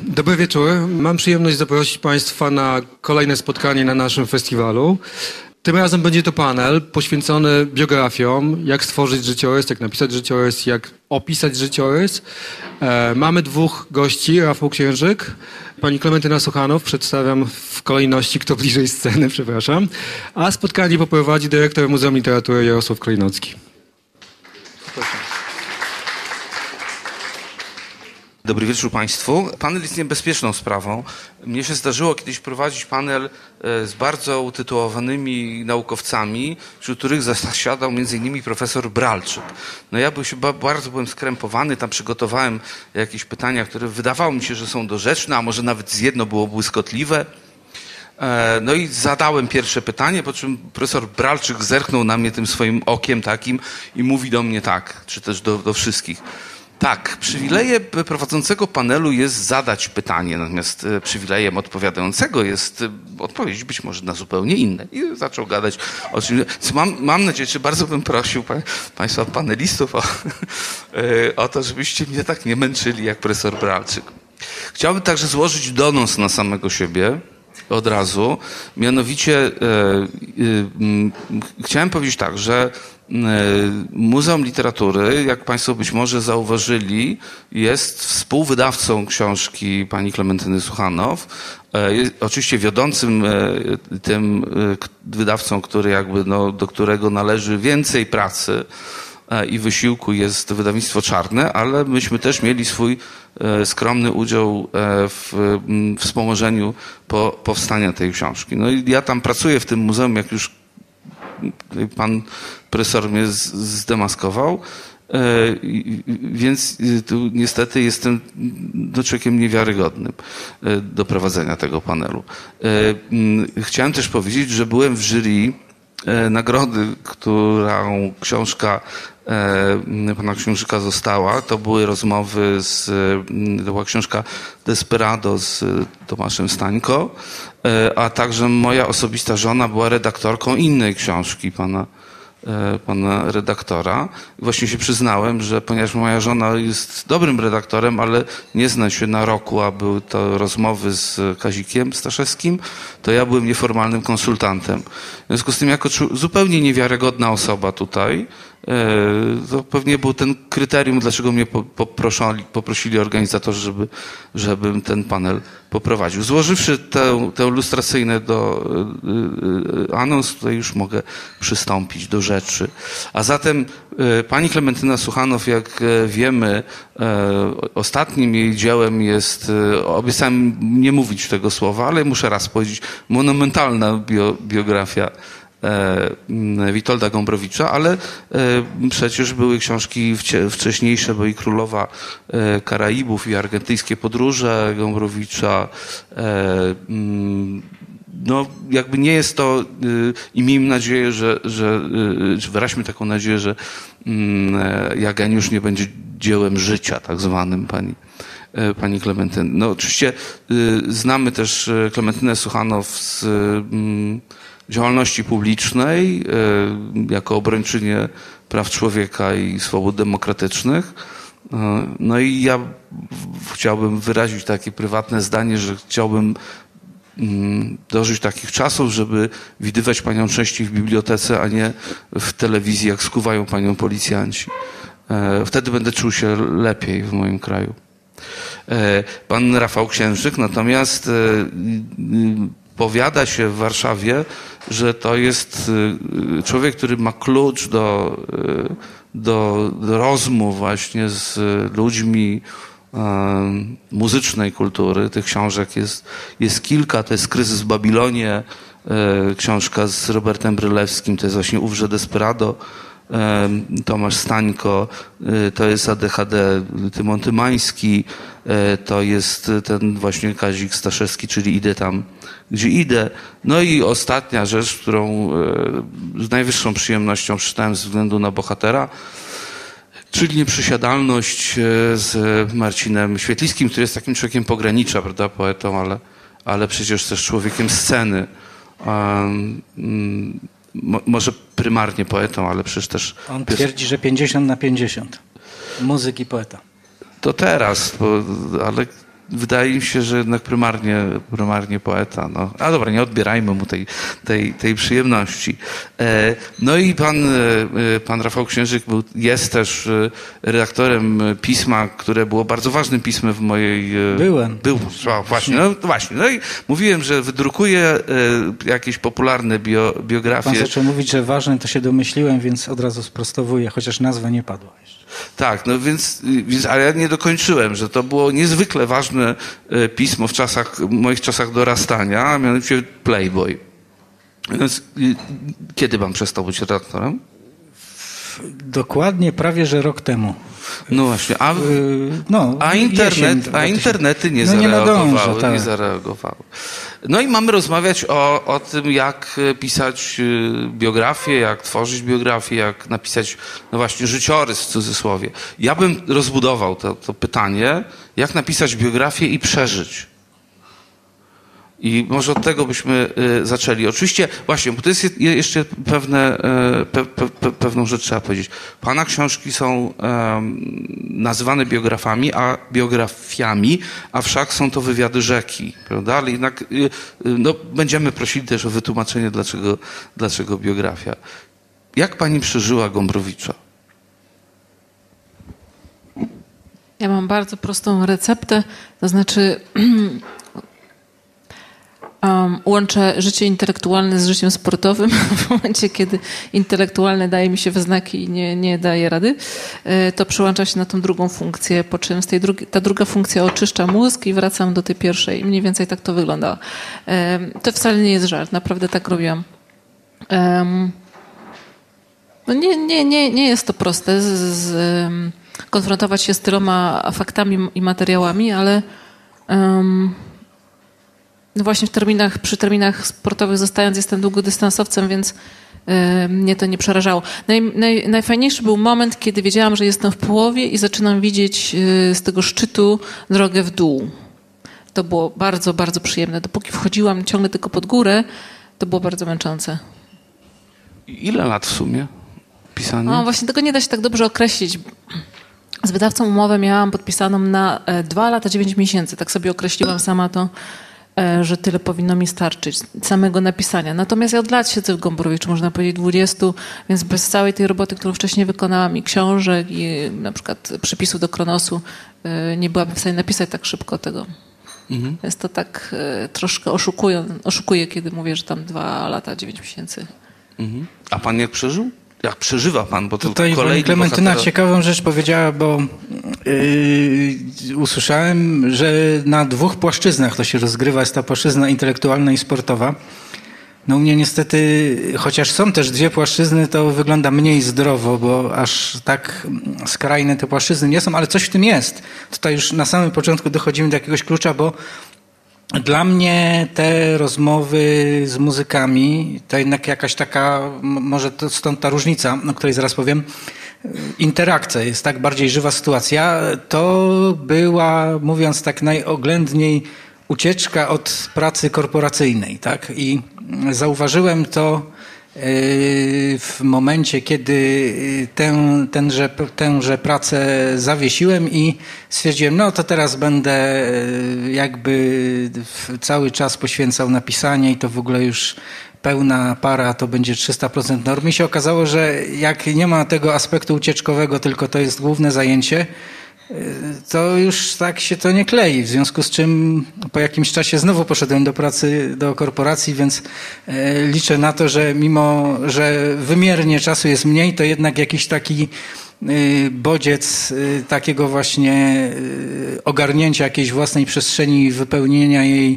Dobry wieczór. Mam przyjemność zaprosić Państwa na kolejne spotkanie na naszym festiwalu. Tym razem będzie to panel poświęcony biografiom, jak stworzyć życiorys, jak napisać życiorys, jak opisać życiorys. Mamy dwóch gości, Rafał Księżyk, pani Klementyna Suchanow, przedstawiam w kolejności, kto bliżej sceny, przepraszam, a spotkanie poprowadzi dyrektor Muzeum Literatury Jarosław Klejnocki. Proszę. Dobry wieczór Państwu. Panel jest niebezpieczną sprawą. Mnie się zdarzyło kiedyś prowadzić panel z bardzo utytułowanymi naukowcami, wśród których zasiadał m.in. profesor Bralczyk. No ja bardzo byłem skrępowany, tam przygotowałem jakieś pytania, które wydawało mi się, że są dorzeczne, a może nawet z jedno było błyskotliwe. No i zadałem pierwsze pytanie, po czym profesor Bralczyk zerknął na mnie tym swoim okiem takim i mówi do mnie tak, czy też do wszystkich. Tak, przywilejem prowadzącego panelu jest zadać pytanie, natomiast przywilejem odpowiadającego jest odpowiedzieć być może na zupełnie inne. I zaczął gadać o czymś. Mam nadzieję, że bardzo bym prosił Państwa panelistów o to, żebyście mnie tak nie męczyli jak profesor Bralczyk. Chciałbym także złożyć donos na samego siebie od razu. Mianowicie chciałem powiedzieć tak, że Muzeum Literatury, jak Państwo być może zauważyli, jest współwydawcą książki pani Klementyny Suchanow. Oczywiście wiodącym tym wydawcą, do którego należy więcej pracy i wysiłku, jest wydawnictwo Czarne, ale myśmy też mieli swój skromny udział w wspomożeniu powstania tej książki. No i ja tam pracuję w tym muzeum, jak już pan profesor mnie zdemaskował, więc tu niestety jestem człowiekiem niewiarygodnym do prowadzenia tego panelu. Chciałem też powiedzieć, że byłem w jury nagrody, którą książka pana Księżyka została. To były rozmowy to była książka Desperado z Tomaszem Stańko, a także moja osobista żona była redaktorką innej książki pana redaktora. I właśnie się przyznałem, że ponieważ moja żona jest dobrym redaktorem, ale nie zna się na roku, a były to rozmowy z Kazikiem Staszewskim, to ja byłem nieformalnym konsultantem. W związku z tym, jako zupełnie niewiarygodna osoba tutaj, to pewnie był ten kryterium, dlaczego mnie poprosili organizatorzy, żebym ten panel poprowadził. Złożywszy tę lustracyjne anons, tutaj już mogę przystąpić do rzeczy. A zatem pani Klementyna Suchanow, jak wiemy, ostatnim jej dziełem jest, obiecałem nie mówić tego słowa, ale muszę raz powiedzieć, monumentalna biografia Witolda Gombrowicza, ale przecież były książki wcześniejsze, bo i Królowa Karaibów i Argentyńskie podróże Gombrowicza. No, jakby nie jest to, i miejmy nadzieję, że wyraźmy taką nadzieję, że Ja geniusz nie będzie dziełem życia, tak zwanym pani Klementyny. No oczywiście znamy też Klementynę Suchanow z działalności publicznej jako obrończynię praw człowieka i swobód demokratycznych. No i ja chciałbym wyrazić takie prywatne zdanie, że chciałbym dożyć takich czasów, żeby widywać panią częściej w bibliotece, a nie w telewizji, jak skuwają panią policjanci. Wtedy będę czuł się lepiej w moim kraju. Pan Rafał Księżyk natomiast powiada się w Warszawie, że to jest człowiek, który ma klucz do rozmów właśnie z ludźmi muzycznej kultury. Tych książek jest kilka. To jest Kryzys w Babilonie, książka z Robertem Brylewskim, to jest właśnie Ówrze Desperado, Tomasz Stańko, to jest ADHD Tymon Tymański, to jest ten właśnie Kazik Staszewski, czyli Idę tam, gdzie idę. No i ostatnia rzecz, którą z najwyższą przyjemnością przeczytałem ze względu na bohatera, czyli Nieprzysiadalność z Marcinem Świetlickim, który jest takim człowiekiem pogranicza, prawda, poetą, ale przecież też człowiekiem sceny. Może prymarnie poetą, ale przecież też... On twierdzi, że 50/50. Muzyk i poeta. To teraz, ale wydaje mi się, że jednak prymarnie poeta. No. A dobra, nie odbierajmy mu tej przyjemności. No i pan Rafał Księżyk jest też redaktorem pisma, które było bardzo ważnym pismem w mojej... Był, właśnie. No i mówiłem, że wydrukuje jakieś popularne biografie. Pan zaczął mówić, że ważne, to się domyśliłem, więc od razu sprostowuję, chociaż nazwa nie padła jeszcze. Tak, no więc, ale ja nie dokończyłem, że to było niezwykle ważne pismo w moich czasach dorastania, a mianowicie Playboy. Więc kiedy pan przestał być redaktorem? Dokładnie prawie, że rok temu. No właśnie, a internety nie zareagowały. No i mamy rozmawiać o tym, jak pisać biografię, jak tworzyć biografię, jak napisać, no właśnie, życiorys w cudzysłowie. Ja bym rozbudował to pytanie, jak napisać biografię i przeżyć. I może od tego byśmy zaczęli. Oczywiście, właśnie, bo to jest jeszcze pewną rzecz trzeba powiedzieć. Pana książki są nazywane biografiami, a wszak są to wywiady rzeki, prawda? Ale jednak no, będziemy prosili też o wytłumaczenie, dlaczego biografia. Jak pani przeżyła Gombrowicza? Ja mam bardzo prostą receptę, to znaczy łączę życie intelektualne z życiem sportowym. W momencie, kiedy intelektualne daje mi się we znaki i nie daje rady, to przełącza się na tą drugą funkcję, po czym ta druga funkcja oczyszcza mózg i wracam do tej pierwszej. Mniej więcej tak to wyglądało. To wcale nie jest żart, naprawdę tak robiłam. No nie jest to proste konfrontować się z tyloma faktami i materiałami, ale no właśnie przy terminach sportowych zostając, jestem długodystansowcem, więc mnie to nie przerażało. Najfajniejszy był moment, kiedy wiedziałam, że jestem w połowie i zaczynam widzieć z tego szczytu drogę w dół. To było bardzo, bardzo przyjemne. Dopóki wchodziłam ciągle tylko pod górę, to było bardzo męczące. Ile lat w sumie pisania? No właśnie tego nie da się tak dobrze określić. Z wydawcą umowę miałam podpisaną na 2 lata 9 miesięcy. Tak sobie określiłam sama to, że tyle powinno mi starczyć samego napisania. Natomiast ja od lat siedzę w Gombrowiczu, można powiedzieć 20, więc bez całej tej roboty, którą wcześniej wykonałam i książek i na przykład przypisów do Kronosu, nie byłabym w stanie napisać tak szybko tego. Mhm. Więc to tak troszkę oszukuję, kiedy mówię, że tam 2 lata 9 miesięcy. Mhm. A pan jak przeżył? Jak przeżywa pan? Bo tutaj Klementyna ciekawą rzecz powiedziała, bo usłyszałem, że na 2 płaszczyznach to się rozgrywa, jest ta płaszczyzna intelektualna i sportowa. No u mnie niestety, chociaż są też 2 płaszczyzny, to wygląda mniej zdrowo, bo aż tak skrajne te płaszczyzny nie są, ale coś w tym jest. Tutaj już na samym początku dochodzimy do jakiegoś klucza, bo dla mnie te rozmowy z muzykami, to jednak jakaś taka, może to stąd ta różnica, o której zaraz powiem, interakcja, jest tak bardziej żywa sytuacja. To była, mówiąc tak najoględniej, ucieczka od pracy korporacyjnej, tak? I zauważyłem to w momencie, kiedy tęże pracę zawiesiłem i stwierdziłem, no to teraz będę jakby cały czas poświęcał na pisanie i to w ogóle już pełna para to będzie 300% norm. I się okazało, że jak nie ma tego aspektu ucieczkowego, tylko to jest główne zajęcie, to już tak się to nie klei, w związku z czym po jakimś czasie znowu poszedłem do pracy, do korporacji, więc liczę na to, że mimo, że wymiernie czasu jest mniej, to jednak jakiś taki bodziec takiego właśnie ogarnięcia jakiejś własnej przestrzeni, wypełnienia jej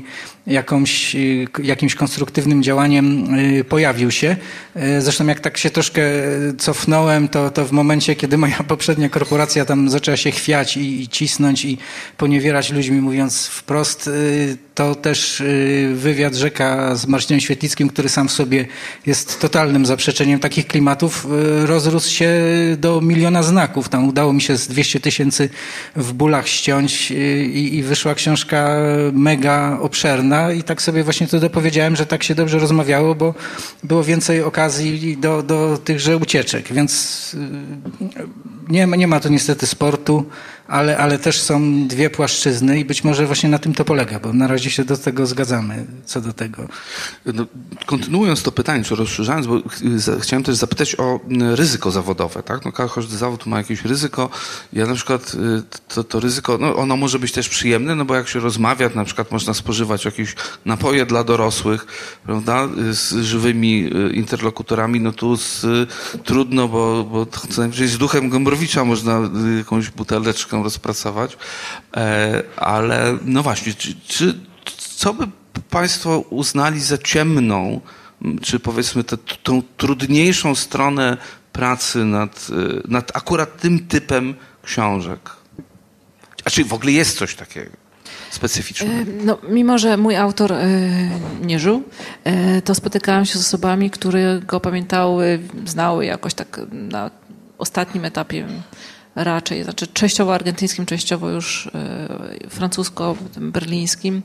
jakimś konstruktywnym działaniem pojawił się. Zresztą jak tak się troszkę cofnąłem, to w momencie, kiedy moja poprzednia korporacja tam zaczęła się chwiać i cisnąć i poniewierać ludźmi, mówiąc wprost, to też wywiad Rzeka z Marcinem Świetlickim, który sam w sobie jest totalnym zaprzeczeniem takich klimatów, rozrósł się do 1 miliona znaków. Tam udało mi się z 200 000 w bólach ściąć i wyszła książka mega obszerna i tak sobie właśnie to dopowiedziałem, że tak się dobrze rozmawiało, bo było więcej okazji do tychże ucieczek, więc nie ma tu niestety sportu, ale też są dwie płaszczyzny i być może właśnie na tym to polega, bo na razie się do tego zgadzamy, co do tego. No, kontynuując to pytanie, czy rozszerzając, bo chciałem też zapytać o ryzyko zawodowe, tak? No, każdy zawód ma jakieś ryzyko. Ja na przykład to ryzyko, no, ono może być też przyjemne, no bo jak się rozmawia, na przykład można spożywać jakieś napoje dla dorosłych, prawda, z żywymi interlokutorami, no tu trudno, bo co najwyżej z duchem Gombrowicza można jakąś buteleczkę rozpracować, ale no właśnie, co by Państwo uznali za ciemną, czy powiedzmy tą trudniejszą stronę pracy nad akurat tym typem książek? A czy w ogóle jest coś takiego specyficznego? No, mimo że mój autor nie żył, to spotykałam się z osobami, które go pamiętały, znały jakoś tak na ostatnim etapie raczej, znaczy częściowo argentyńskim, częściowo już francusko-berlińskim.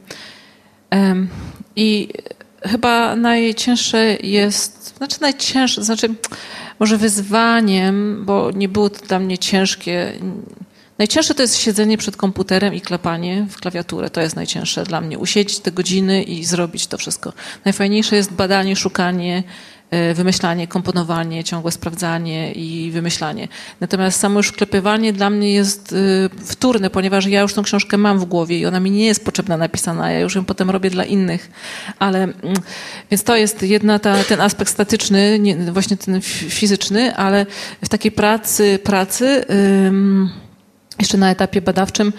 I chyba najcięższe jest, może wyzwaniem, bo nie było to dla mnie ciężkie. Najcięższe to jest siedzenie przed komputerem i klepanie w klawiaturę. To jest najcięższe dla mnie. Usiedzieć te godziny i zrobić to wszystko. Najfajniejsze jest badanie, szukanie, wymyślanie, komponowanie, ciągłe sprawdzanie i wymyślanie. Natomiast samo już wklepywanie dla mnie jest wtórne, ponieważ ja już tą książkę mam w głowie i ona mi nie jest potrzebna napisana, ja już ją potem robię dla innych. Więc to jest ten aspekt statyczny, właśnie ten fizyczny, ale w takiej pracy jeszcze na etapie badawczym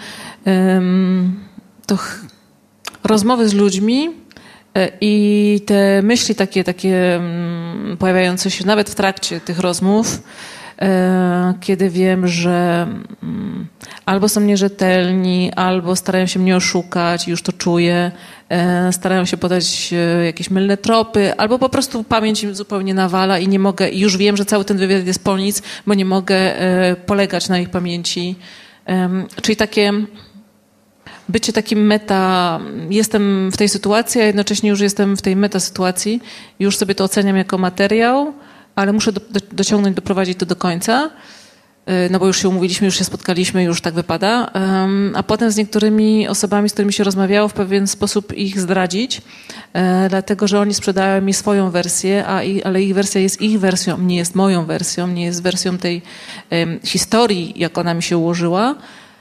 to rozmowy z ludźmi i te myśli takie pojawiające się nawet w trakcie tych rozmów, kiedy wiem, że albo są nierzetelni, albo starają się mnie oszukać, już to czuję, starają się podać jakieś mylne tropy, albo po prostu pamięć im zupełnie nawala i nie mogę, i już wiem, że cały ten wywiad jest po nic, bo nie mogę polegać na ich pamięci. Czyli takie bycie takim jestem w tej sytuacji, a jednocześnie już jestem w tej metasytuacji, już sobie to oceniam jako materiał, ale muszę dociągnąć, doprowadzić to do końca, no bo już się umówiliśmy, już się spotkaliśmy, już tak wypada, a potem z niektórymi osobami, z którymi się rozmawiało, w pewien sposób ich zdradzić, dlatego, że oni sprzedają mi swoją wersję, ale ich wersja jest ich wersją, nie jest moją wersją, nie jest wersją tej historii, jak ona mi się ułożyła.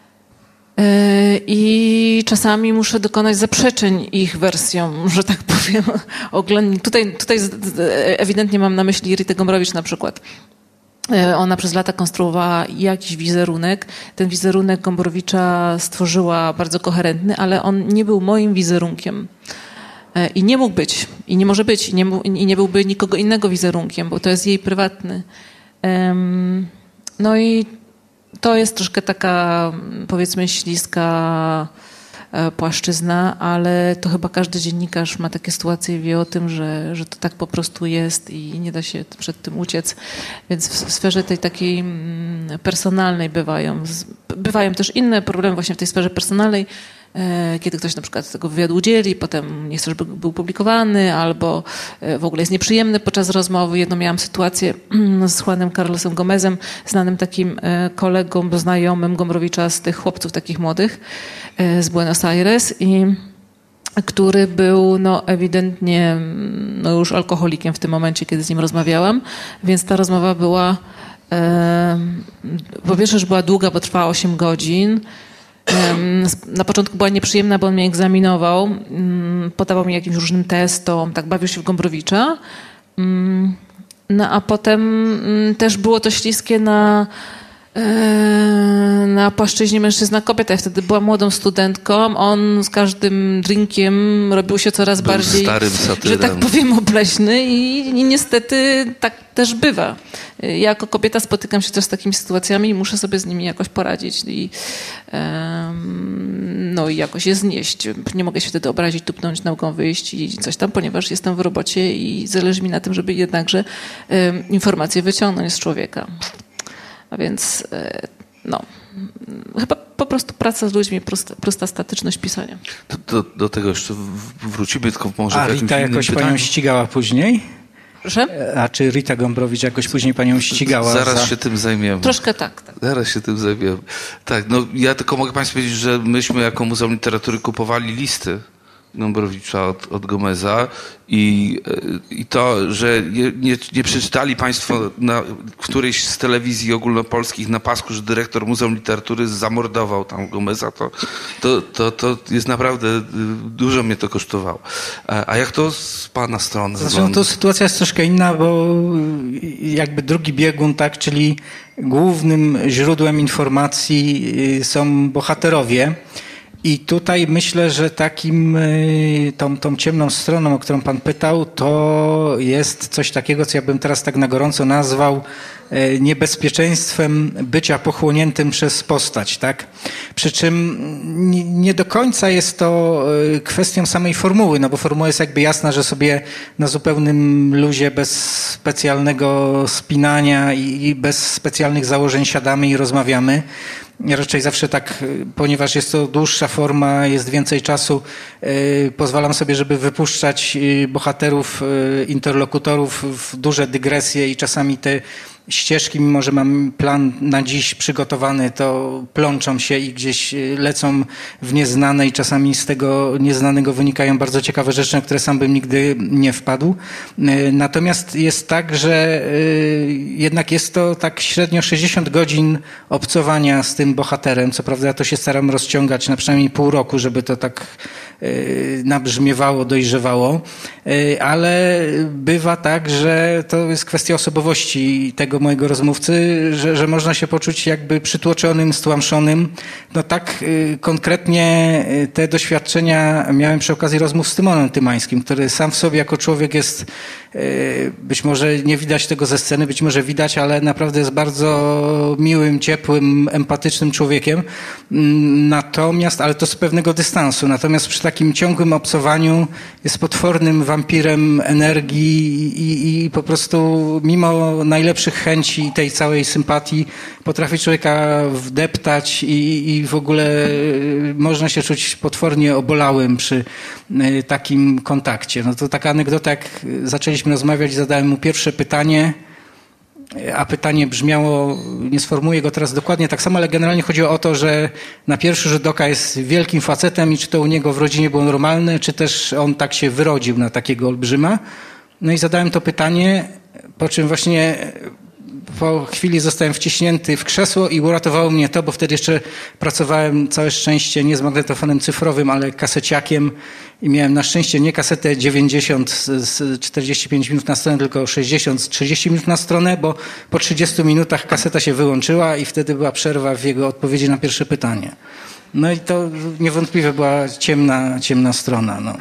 I czasami muszę dokonać zaprzeczeń ich wersjom, że tak powiem, oględnie. Tutaj ewidentnie mam na myśli Ritę Gombrowicz na przykład. Ona przez lata konstruowała jakiś wizerunek. Ten wizerunek Gombrowicza stworzyła bardzo koherentny, ale on nie był moim wizerunkiem. I nie mógł być, i nie może być, i nie byłby nikogo innego wizerunkiem, bo to jest jej prywatny. No i to jest troszkę taka, powiedzmy, śliska płaszczyzna, ale to chyba każdy dziennikarz ma takie sytuacje i wie o tym, że to tak po prostu jest i nie da się przed tym uciec. Więc w sferze tej takiej personalnej bywają też inne problemy właśnie w tej sferze personalnej, kiedy ktoś na przykład tego wywiadu udzieli, potem nie chce, żeby był publikowany, albo w ogóle jest nieprzyjemny podczas rozmowy. Jedną miałam sytuację z Juanem Carlosem Gomezem, znanym takim kolegą, znajomym Gombrowicza z tych chłopców takich młodych z Buenos Aires, i który był ewidentnie już alkoholikiem w tym momencie, kiedy z nim rozmawiałam, więc ta rozmowa była po pierwsze, że była długa, bo trwała 8 godzin. Na początku była nieprzyjemna, bo on mnie egzaminował, podawał mi jakimś różnym testom, tak bawił się w Gombrowicza. No a potem też było to śliskie na płaszczyźnie mężczyzna-kobieta. Ja wtedy byłam młodą studentką. On z każdym drinkiem robił się coraz bardziej, że tak powiem, obleśny i niestety tak też bywa. Ja jako kobieta spotykam się też z takimi sytuacjami i muszę sobie z nimi jakoś poradzić i jakoś je znieść. Nie mogę się wtedy obrazić, tupnąć, nogą wyjść i coś tam, ponieważ jestem w robocie i zależy mi na tym, żeby jednakże informacje wyciągnąć z człowieka. A więc chyba po prostu praca z ludźmi, prosta statyczność pisania. Do tego jeszcze wrócimy, tylko może w jakimś Rita innym jakoś pytaniu. panią ścigała później? Proszę? A czy Rita Gombrowicz jakoś później panią ścigała? Zaraz się tym zajmiemy. Troszkę tak. Zaraz się tym zajmiemy. Tak, no ja tylko mogę Państwu powiedzieć, że myśmy jako Muzeum Literatury kupowali listy Gombrowicza od Gomeza i to, że nie przeczytali Państwo na którejś z telewizji ogólnopolskich na pasku, że dyrektor Muzeum Literatury zamordował tam Gomeza, to jest naprawdę, dużo mnie to kosztowało. A jak to z Pana strony? Zresztą to sytuacja jest troszkę inna, bo jakby drugi biegun, tak, czyli głównym źródłem informacji są bohaterowie. I tutaj myślę, że tą ciemną stroną, o którą pan pytał, to jest coś takiego, co ja bym teraz tak na gorąco nazwał niebezpieczeństwem bycia pochłoniętym przez postać, tak? Przy czym nie do końca jest to kwestią samej formuły, no bo formuła jest jakby jasna, że sobie na zupełnym luzie, bez specjalnego spinania i bez specjalnych założeń siadamy i rozmawiamy. Ja raczej zawsze tak, ponieważ jest to dłuższa forma, jest więcej czasu, pozwalam sobie, żeby wypuszczać bohaterów, interlokutorów w duże dygresje i czasami te ścieżki, mimo że mam plan na dziś przygotowany, to plączą się i gdzieś lecą w nieznane i czasami z tego nieznanego wynikają bardzo ciekawe rzeczy, na które sam bym nigdy nie wpadł. Natomiast jest tak, że jednak jest to tak średnio 60 godzin obcowania z tym bohaterem. Co prawda ja to się staram rozciągać na przynajmniej pół roku, żeby to tak nabrzmiewało, dojrzewało, ale bywa tak, że to jest kwestia osobowości tego mojego rozmówcy, że można się poczuć jakby przytłoczonym, stłamszonym. No tak konkretnie te doświadczenia miałem przy okazji rozmów z Tymonem Tymańskim, który sam w sobie jako człowiek jest, być może nie widać tego ze sceny, być może widać, ale naprawdę jest bardzo miłym, ciepłym, empatycznym człowiekiem. Natomiast, ale to z pewnego dystansu. Natomiast przy takim ciągłym obcowaniu jest potwornym wampirem energii i po prostu mimo najlepszych chęci i tej całej sympatii potrafi człowieka wdeptać i w ogóle można się czuć potwornie obolałym przy takim kontakcie. No to taka anegdota, jak zaczęliśmy rozmawiać, zadałem mu pierwsze pytanie, a pytanie brzmiało, nie sformułuję go teraz dokładnie tak samo, ale generalnie chodziło o to, że na pierwszy rzut oka jest wielkim facetem i czy to u niego w rodzinie było normalne, czy też on tak się wyrodził na takiego olbrzyma. No i zadałem to pytanie, po czym właśnie po chwili zostałem wciśnięty w krzesło i uratowało mnie to, bo wtedy jeszcze pracowałem, całe szczęście, nie z magnetofonem cyfrowym, ale kaseciakiem i miałem na szczęście nie kasetę 90 z 45 minut na stronę, tylko 60 z 30 minut na stronę, bo po 30 minutach kaseta się wyłączyła i wtedy była przerwa w jego odpowiedzi na pierwsze pytanie. No i to niewątpliwie była ciemna strona, no.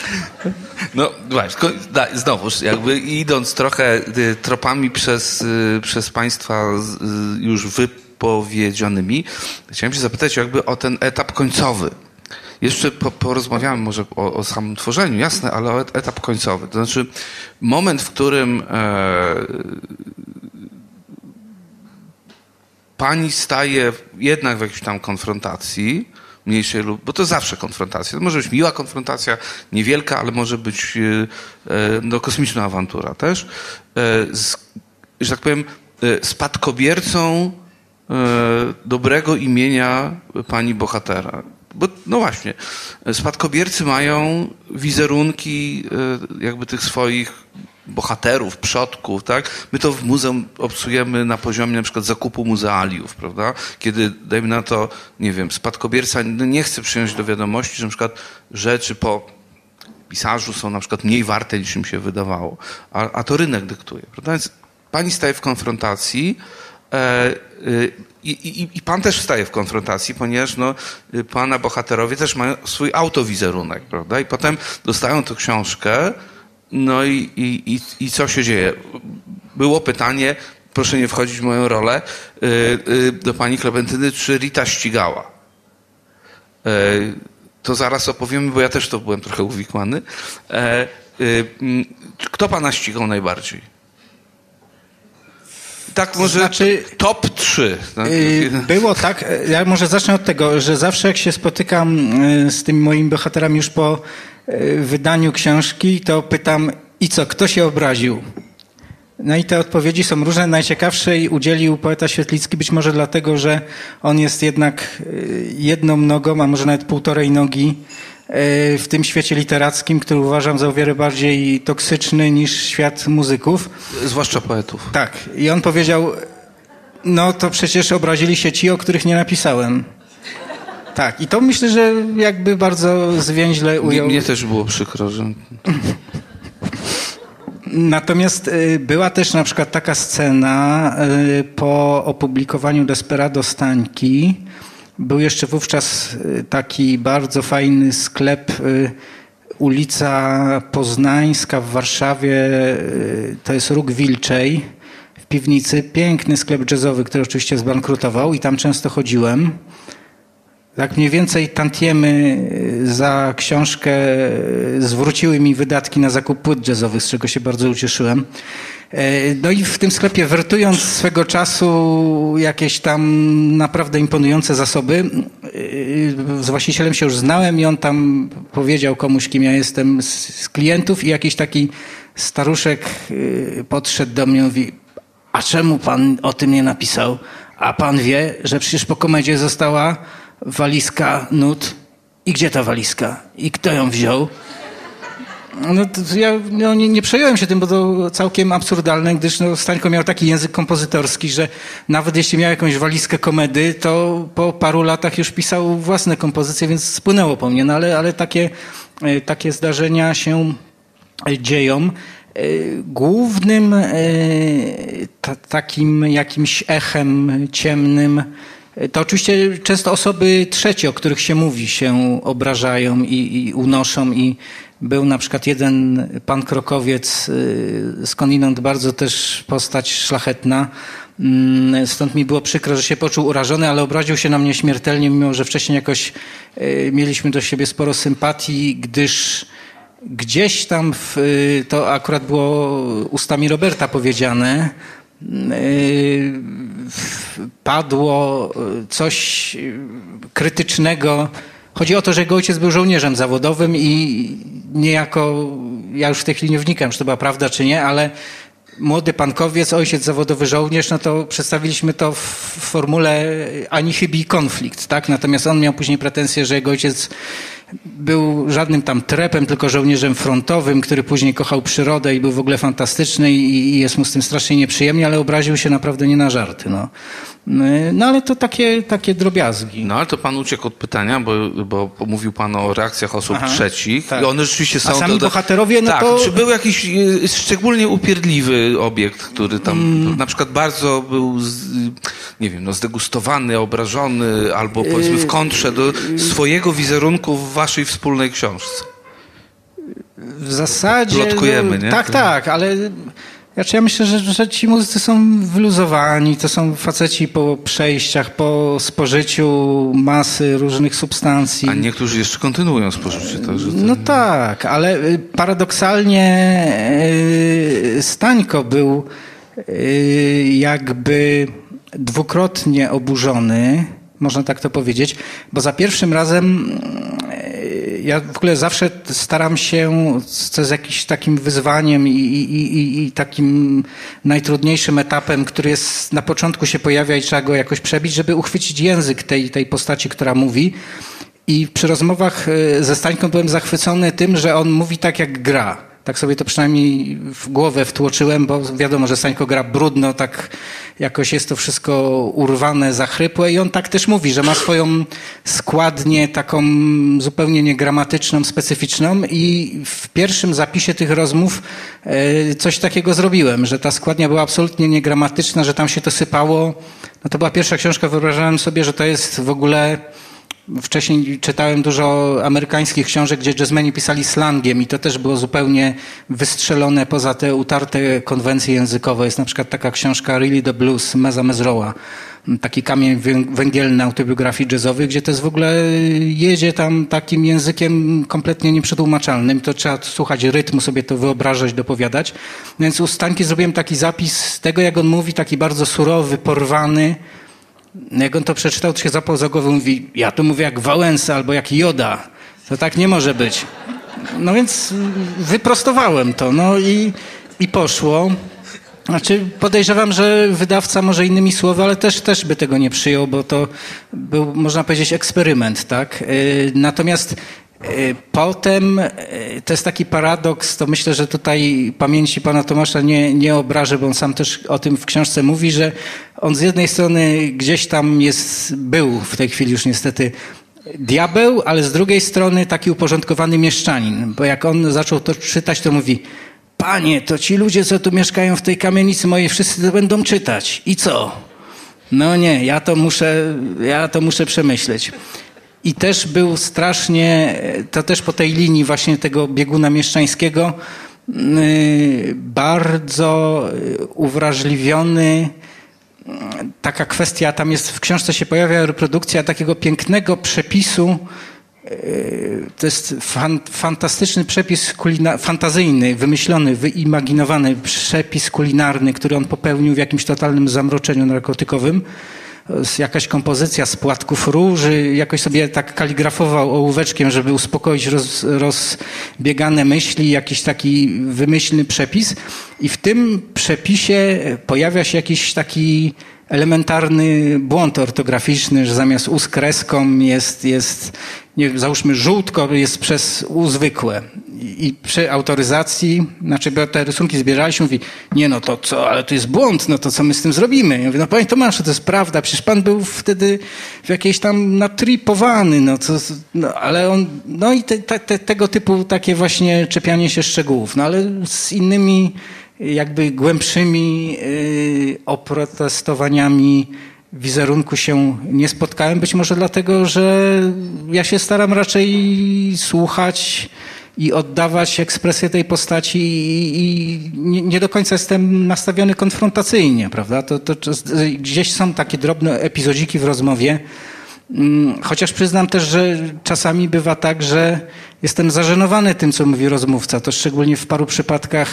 No właśnie, znowuż jakby idąc trochę tropami przez Państwa już wypowiedzianymi, chciałem się zapytać jakby o ten etap końcowy. Jeszcze porozmawiamy może o samym tworzeniu, jasne, ale o etap końcowy. To znaczy moment, w którym pani staje jednak w jakiejś tam konfrontacji, mniejszej lub, bo to zawsze konfrontacja. To może być miła konfrontacja, niewielka, ale może być kosmiczna awantura też. Że tak powiem, spadkobiercą dobrego imienia pani bohatera. Bo no właśnie, spadkobiercy mają wizerunki jakby tych swoich bohaterów, przodków, tak? My to w muzeum obsługujemy na poziomie na przykład zakupu muzealiów, prawda? Kiedy, dajmy na to, nie wiem, spadkobierca nie chce przyjąć do wiadomości, że na przykład rzeczy po pisarzu są na przykład mniej warte niż im się wydawało, a to rynek dyktuje, prawda? Więc pani staje w konfrontacji i pan też staje w konfrontacji, ponieważ no, pana bohaterowie też mają swój autowizerunek, prawda? I potem dostają tę książkę. No i co się dzieje? Było pytanie, proszę nie wchodzić w moją rolę, do pani Klementyny, czy Rita ścigała. To zaraz opowiemy, bo ja też to byłem trochę uwikłany. Kto pana ścigał najbardziej? Tak, może znaczy, top 3. Tak? Było tak, ja może zacznę od tego, że zawsze jak się spotykam z tymi moimi bohaterami już po wydaniu książki, to pytam, i co, kto się obraził? No i te odpowiedzi są różne. Najciekawszej udzielił poeta Świetlicki, być może dlatego, że on jest jednak jedną nogą, a może nawet półtorej nogi w tym świecie literackim, który uważam za o wiele bardziej toksyczny niż świat muzyków. Zwłaszcza poetów. Tak. I on powiedział, no to przecież obrazili się ci, o których nie napisałem. Tak. I to myślę, że jakby bardzo zwięźle ujął. Mnie też było przykro, że... Natomiast była też na przykład taka scena po opublikowaniu Desperado Stańki. Był jeszcze wówczas taki bardzo fajny sklep, ulica Poznańska w Warszawie, to jest Róg Wilczej, w piwnicy. Piękny sklep jazzowy, który oczywiście zbankrutował i tam często chodziłem. Tak mniej więcej tantiemy za książkę zwróciły mi wydatki na zakup płyt jazzowych, z czego się bardzo ucieszyłem. No i w tym sklepie, wertując swego czasu jakieś tam naprawdę imponujące zasoby, z właścicielem się już znałem i on tam powiedział komuś, kim ja jestem z klientów, i jakiś taki staruszek podszedł do mnie i mówi: a czemu pan o tym nie napisał? A pan wie, że przecież po komedzie została walizka nut. I gdzie ta walizka? I kto ją wziął? No to ja nie przejąłem się tym, bo to całkiem absurdalne, gdyż Stańko miał taki język kompozytorski, że nawet jeśli miał jakąś walizkę komedy, to po paru latach już pisał własne kompozycje, więc spłynęło po mnie. No ale takie zdarzenia się dzieją. Głównym takim jakimś echem ciemnym to oczywiście często osoby trzecie, o których się mówi, się obrażają i unoszą. I był na przykład jeden pan Krokowiec, skądinąd bardzo też postać szlachetna. Stąd mi było przykro, że się poczuł urażony, ale obraził się na mnie śmiertelnie, mimo że wcześniej jakoś mieliśmy do siebie sporo sympatii, gdyż gdzieś tam, to akurat było ustami Roberta powiedziane, padło coś krytycznego. Chodzi o to, że jego ojciec był żołnierzem zawodowym i niejako, ja już w tej chwili nie wnikam, czy to była prawda, czy nie, ale młody pankowiec, ojciec zawodowy żołnierz, no to przedstawiliśmy to w formule ani chybi konflikt, tak? Natomiast on miał później pretensje, że jego ojciec był żadnym tam trepem, tylko żołnierzem frontowym, który później kochał przyrodę i był w ogóle fantastyczny i jest mu z tym strasznie nieprzyjemnie, ale obraził się naprawdę nie na żarty. No ale to takie drobiazgi. No ale to pan uciekł od pytania, bo mówił pan o reakcjach osób trzecich. Tak. I one rzeczywiście są... A sami bohaterowie, no tak, to... Czy był jakiś szczególnie upierdliwy obiekt, który tam na przykład bardzo był, nie wiem, zdegustowany, obrażony, albo powiedzmy w kontrze do swojego wizerunku w waszej wspólnej książce? W zasadzie... Plotkujemy, nie? Tak, ale... Ja myślę, że ci muzycy są wyluzowani, to są faceci po przejściach, po spożyciu masy różnych substancji. A niektórzy jeszcze kontynuują spożycie. Także to... No tak, ale paradoksalnie Stańko był jakby dwukrotnie oburzony, można tak to powiedzieć, bo za pierwszym razem ja w ogóle zawsze staram się, co jest jakimś takim wyzwaniem i takim najtrudniejszym etapem, który jest na początku się pojawia i trzeba go jakoś przebić, żeby uchwycić język tej postaci, która mówi. I przy rozmowach ze Stańką byłem zachwycony tym, że on mówi tak, jak gra. Tak sobie to przynajmniej w głowę wtłoczyłem, bo wiadomo, że Stańko gra brudno, tak jakoś jest to wszystko urwane, zachrypłe i on tak też mówi, że ma swoją składnię taką zupełnie niegramatyczną, specyficzną i w pierwszym zapisie tych rozmów coś takiego zrobiłem, że ta składnia była absolutnie niegramatyczna, że tam się to sypało. No to była pierwsza książka, wyobrażałem sobie, że to jest w ogóle... Wcześniej czytałem dużo amerykańskich książek, gdzie jazzmeni pisali slangiem i to też było zupełnie wystrzelone poza te utarte konwencje językowe. Jest na przykład taka książka Really the Blues Meza Mezroa, taki kamień węgielny autobiografii jazzowych, gdzie to jest w ogóle jedzie tam takim językiem kompletnie nieprzetłumaczalnym. To trzeba słuchać rytmu, sobie to wyobrażać, dopowiadać. Więc u Stańki zrobiłem taki zapis tego, jak on mówi, taki bardzo surowy, porwany. Jak on to przeczytał, to się zapał za głowę i mówi, ja tu mówię jak Wałęsa albo jak Joda. To tak nie może być. No więc wyprostowałem to, no i poszło. Znaczy podejrzewam, że wydawca może innymi słowy, ale też by tego nie przyjął, bo to był, można powiedzieć, eksperyment, tak? Natomiast potem to jest taki paradoks, to myślę, że tutaj pamięci pana Tomasza nie obrażę, bo on sam też o tym w książce mówi, że on z jednej strony gdzieś tam był w tej chwili już niestety diabeł, ale z drugiej strony taki uporządkowany mieszczanin, bo jak on zaczął to czytać, to mówi: Panie, to ci ludzie, co tu mieszkają w tej kamienicy mojej, wszyscy to będą czytać. I co? No nie, ja to muszę przemyśleć. I też był strasznie, to też po tej linii właśnie tego bieguna mieszczańskiego, bardzo uwrażliwiony. Taka kwestia, tam jest, w książce się pojawia reprodukcja takiego pięknego przepisu. To jest fantastyczny przepis fantazyjny, wymyślony, wyimaginowany przepis kulinarny, który on popełnił w jakimś totalnym zamroczeniu narkotykowym. Jakaś kompozycja z płatków róży, jakoś sobie tak kaligrafował ołóweczkiem, żeby uspokoić rozbiegane myśli, jakiś taki wymyślny przepis. I w tym przepisie pojawia się jakiś taki elementarny błąd ortograficzny, że zamiast U z kreską jest nie wiem, załóżmy żółtko jest przez U zwykłe. I przy autoryzacji, znaczy te rysunki zbieraliśmy, mówi, nie no to co, ale to jest błąd, no to co my z tym zrobimy? Ja mówię, no panie Tomaszu, to jest prawda, przecież pan był wtedy w jakiejś tam natripowany, ale on, no i tego typu takie właśnie czepianie się szczegółów, no ale z innymi jakby głębszymi oprotestowaniami wizerunku się nie spotkałem, być może dlatego, że ja się staram raczej słuchać i oddawać ekspresję tej postaci i nie do końca jestem nastawiony konfrontacyjnie, prawda? To gdzieś są takie drobne epizodziki w rozmowie, chociaż przyznam też, że czasami bywa tak, że jestem zażenowany tym, co mówi rozmówca. To szczególnie w paru przypadkach,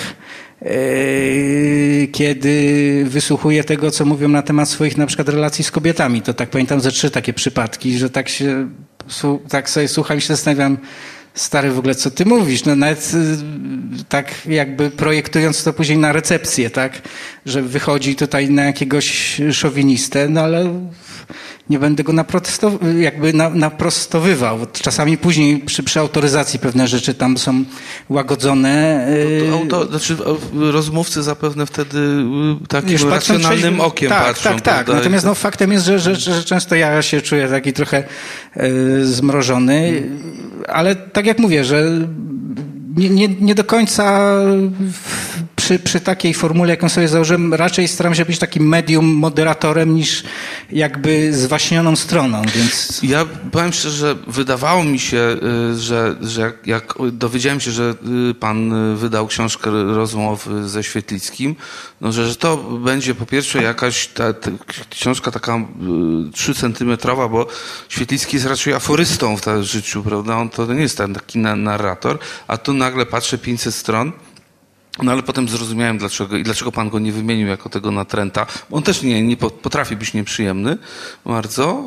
kiedy wysłuchuję tego, co mówią na temat swoich na przykład relacji z kobietami. To tak pamiętam ze 3 takie przypadki, że tak sobie słucham i się zastanawiam, stary, w ogóle co ty mówisz? No nawet tak jakby projektując to później na recepcję, tak? Że wychodzi tutaj na jakiegoś szowinistę, no ale nie będę go naprostowywał. Czasami później przy autoryzacji pewne rzeczy tam są łagodzone. Znaczy rozmówcy zapewne wtedy takim racjonalnym okiem patrzą. Tak. Natomiast no, faktem jest, że często ja się czuję taki trochę zmrożony, ale tak jak mówię, że nie do końca przy takiej formule, jaką sobie założyłem, raczej staram się być takim medium, moderatorem niż jakby zwaśnioną stroną, więc... Ja powiem szczerze, że wydawało mi się, że jak dowiedziałem się, że pan wydał książkę rozmowy ze Świetlickim, no że to będzie po pierwsze jakaś książka taka 3-centymetrowa, bo Świetlicki jest raczej aforystą w życiu, prawda? On to nie jest taki narrator, a tu nagle patrzę 500 stron. No ale potem zrozumiałem dlaczego pan go nie wymienił jako tego natręta. On też nie potrafi być nieprzyjemny bardzo.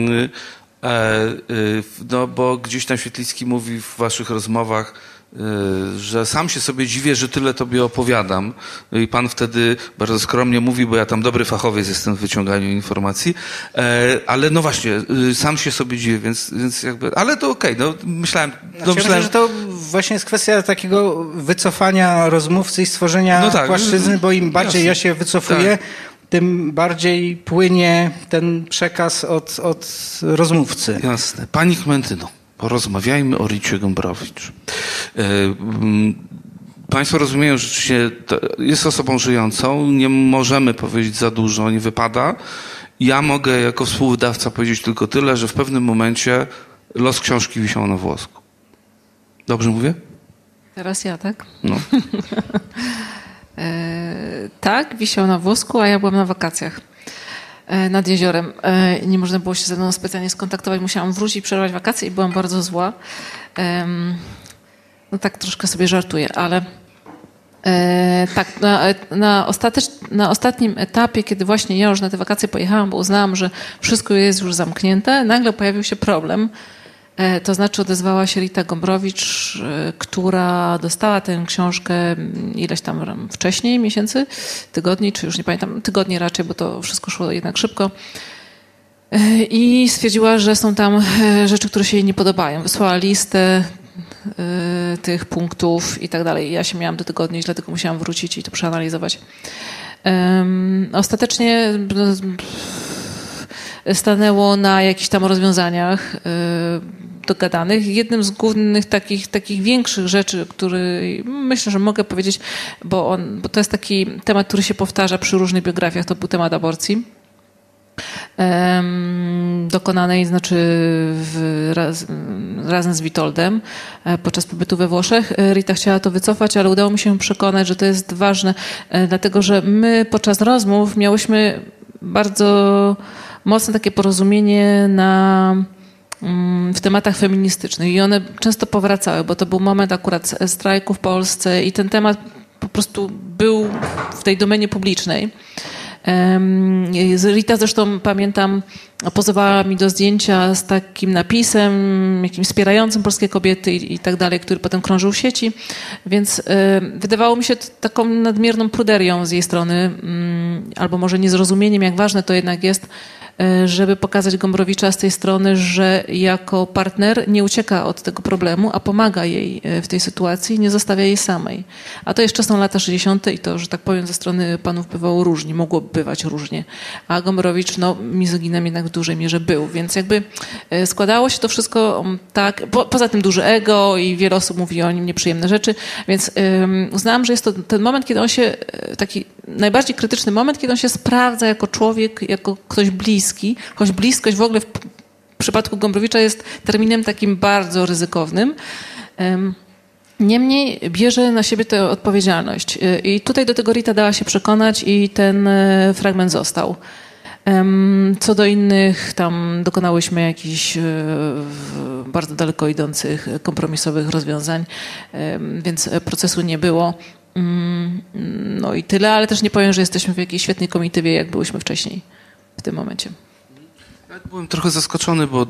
No bo gdzieś tam Świetlicki mówi w waszych rozmowach, że sam się sobie dziwię, że tyle tobie opowiadam. I pan wtedy bardzo skromnie mówi, bo ja tam dobry fachowiec jestem w wyciąganiu informacji, ale no właśnie, sam się sobie dziwię, więc jakby, ale to okej, no myślałem... Myślę, że to właśnie jest kwestia takiego wycofania rozmówcy i stworzenia płaszczyzny, bo im bardziej ja się wycofuję, tym bardziej płynie ten przekaz od rozmówcy. Jasne. Pani Chmentyno, porozmawiajmy o Ricie Gombrowicz. Państwo rozumieją, że rzeczywiście jest osobą żyjącą, nie możemy powiedzieć za dużo, nie wypada. Ja mogę jako współwydawca powiedzieć tylko tyle, że w pewnym momencie los książki wisiał na włosku. Dobrze mówię? Teraz ja, tak? No. Tak, wisiał na włosku, a ja byłam na wakacjach nad jeziorem. Nie można było się ze mną specjalnie skontaktować. Musiałam wrócić, przerwać wakacje i byłam bardzo zła. No tak troszkę sobie żartuję, ale tak, na ostatnim etapie, kiedy właśnie ja już na te wakacje pojechałam, bo uznałam, że wszystko jest już zamknięte, nagle pojawił się problem To znaczy odezwała się Rita Gombrowicz, która dostała tę książkę ileś tam wcześniej, miesięcy, tygodni, czy już nie pamiętam, tygodni raczej, bo to wszystko szło jednak szybko. I stwierdziła, że są tam rzeczy, które się jej nie podobają. Wysłała listę tych punktów i tak dalej. Ja się miałam do tego odnieść, dlatego musiałam wrócić i to przeanalizować. Ostatecznie stanęło na jakichś tam rozwiązaniach dogadanych. Jednym z głównych takich większych rzeczy, który myślę, że mogę powiedzieć, bo to jest taki temat, który się powtarza przy różnych biografiach, to był temat aborcji. Dokonanej, znaczy razem z Witoldem podczas pobytu we Włoszech. Rita chciała to wycofać, ale udało mi się przekonać, że to jest ważne, dlatego że my podczas rozmów miałyśmy bardzo mocne takie porozumienie w tematach feministycznych i one często powracały, bo to był moment akurat strajku w Polsce i ten temat po prostu był w tej domenie publicznej. Rita zresztą, pamiętam, pozowała mi do zdjęcia z takim napisem, jakimś wspierającym polskie kobiety i tak dalej, który potem krążył w sieci, więc wydawało mi się taką nadmierną pruderią z jej strony, albo może niezrozumieniem, jak ważne to jednak jest, żeby pokazać Gombrowicza z tej strony, że jako partner nie ucieka od tego problemu, a pomaga jej w tej sytuacji, nie zostawia jej samej. A to jeszcze są lata 60. i to, że tak powiem, ze strony panów bywało różnie, mogło bywać różnie. A Gombrowicz, mizoginem jednak w dużej mierze był, więc jakby składało się to wszystko tak, poza tym duże ego i wiele osób mówi o nim nieprzyjemne rzeczy, więc uznałam, że jest to ten moment, kiedy on się, taki najbardziej krytyczny moment, kiedy on się sprawdza jako człowiek, jako ktoś bliski, choć bliskość w ogóle w przypadku Gombrowicza jest terminem takim bardzo ryzykownym. Niemniej bierze na siebie tę odpowiedzialność. I tutaj do tego Rita dała się przekonać i ten fragment został. Co do innych, tam dokonałyśmy jakichś bardzo daleko idących, kompromisowych rozwiązań, więc procesu nie było. No i tyle, ale też nie powiem, że jesteśmy w jakiejś świetnej komitywie, jak byłyśmy wcześniej w tym momencie. Ja byłem trochę zaskoczony, bo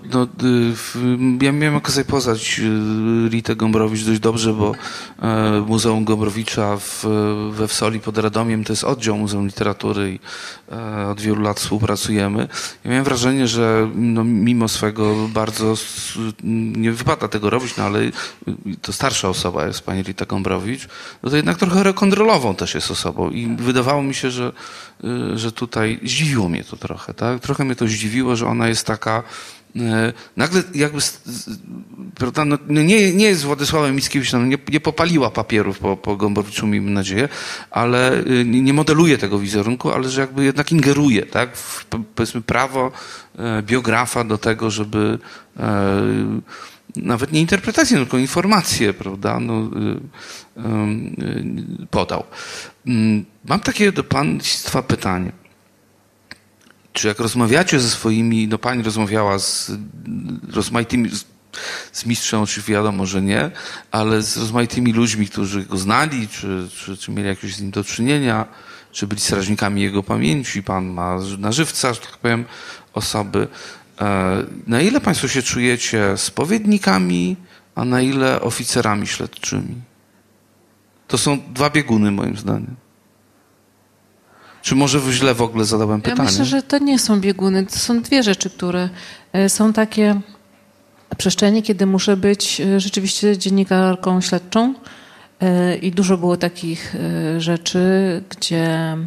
ja miałem okazję poznać Ritę Gombrowicz dość dobrze, bo Muzeum Gombrowicza we Wsoli pod Radomiem to jest oddział Muzeum Literatury i od wielu lat współpracujemy. Ja miałem wrażenie, że mimo swego bardzo, nie wypada tego robić, ale to starsza osoba jest pani Rita Gombrowicz, to jednak trochę rock'n'rollową też jest osobą i wydawało mi się, że tutaj zdziwiło mnie to trochę, tak? Trochę mnie to zdziwiło, że ona jest taka nagle jakby, prawda, nie jest Władysławem Mickiewiczem, nie popaliła papierów po Gombrowiczu, miejmy nadzieję, ale nie modeluje tego wizerunku, ale że jakby jednak ingeruje, tak, w, powiedzmy, prawo biografa do tego, żeby nawet nie interpretację, tylko informację, prawda, podał. Mam takie do państwa pytanie. Czy jak rozmawiacie ze swoimi, pani rozmawiała z rozmaitymi, z mistrzem oczywiście wiadomo, że nie, ale z rozmaitymi ludźmi, którzy go znali, czy mieli jakieś z nim do czynienia, czy byli strażnikami jego pamięci, pan ma na żywca, że tak powiem, osoby. Na ile państwo się czujecie spowiednikami, a na ile oficerami śledczymi? To są dwa bieguny, moim zdaniem. Czy może źle w ogóle zadałem pytanie? Ja myślę, że to nie są bieguny. To są dwie rzeczy, które są takie przestrzenie, kiedy muszę być rzeczywiście dziennikarką śledczą i dużo było takich rzeczy, gdzie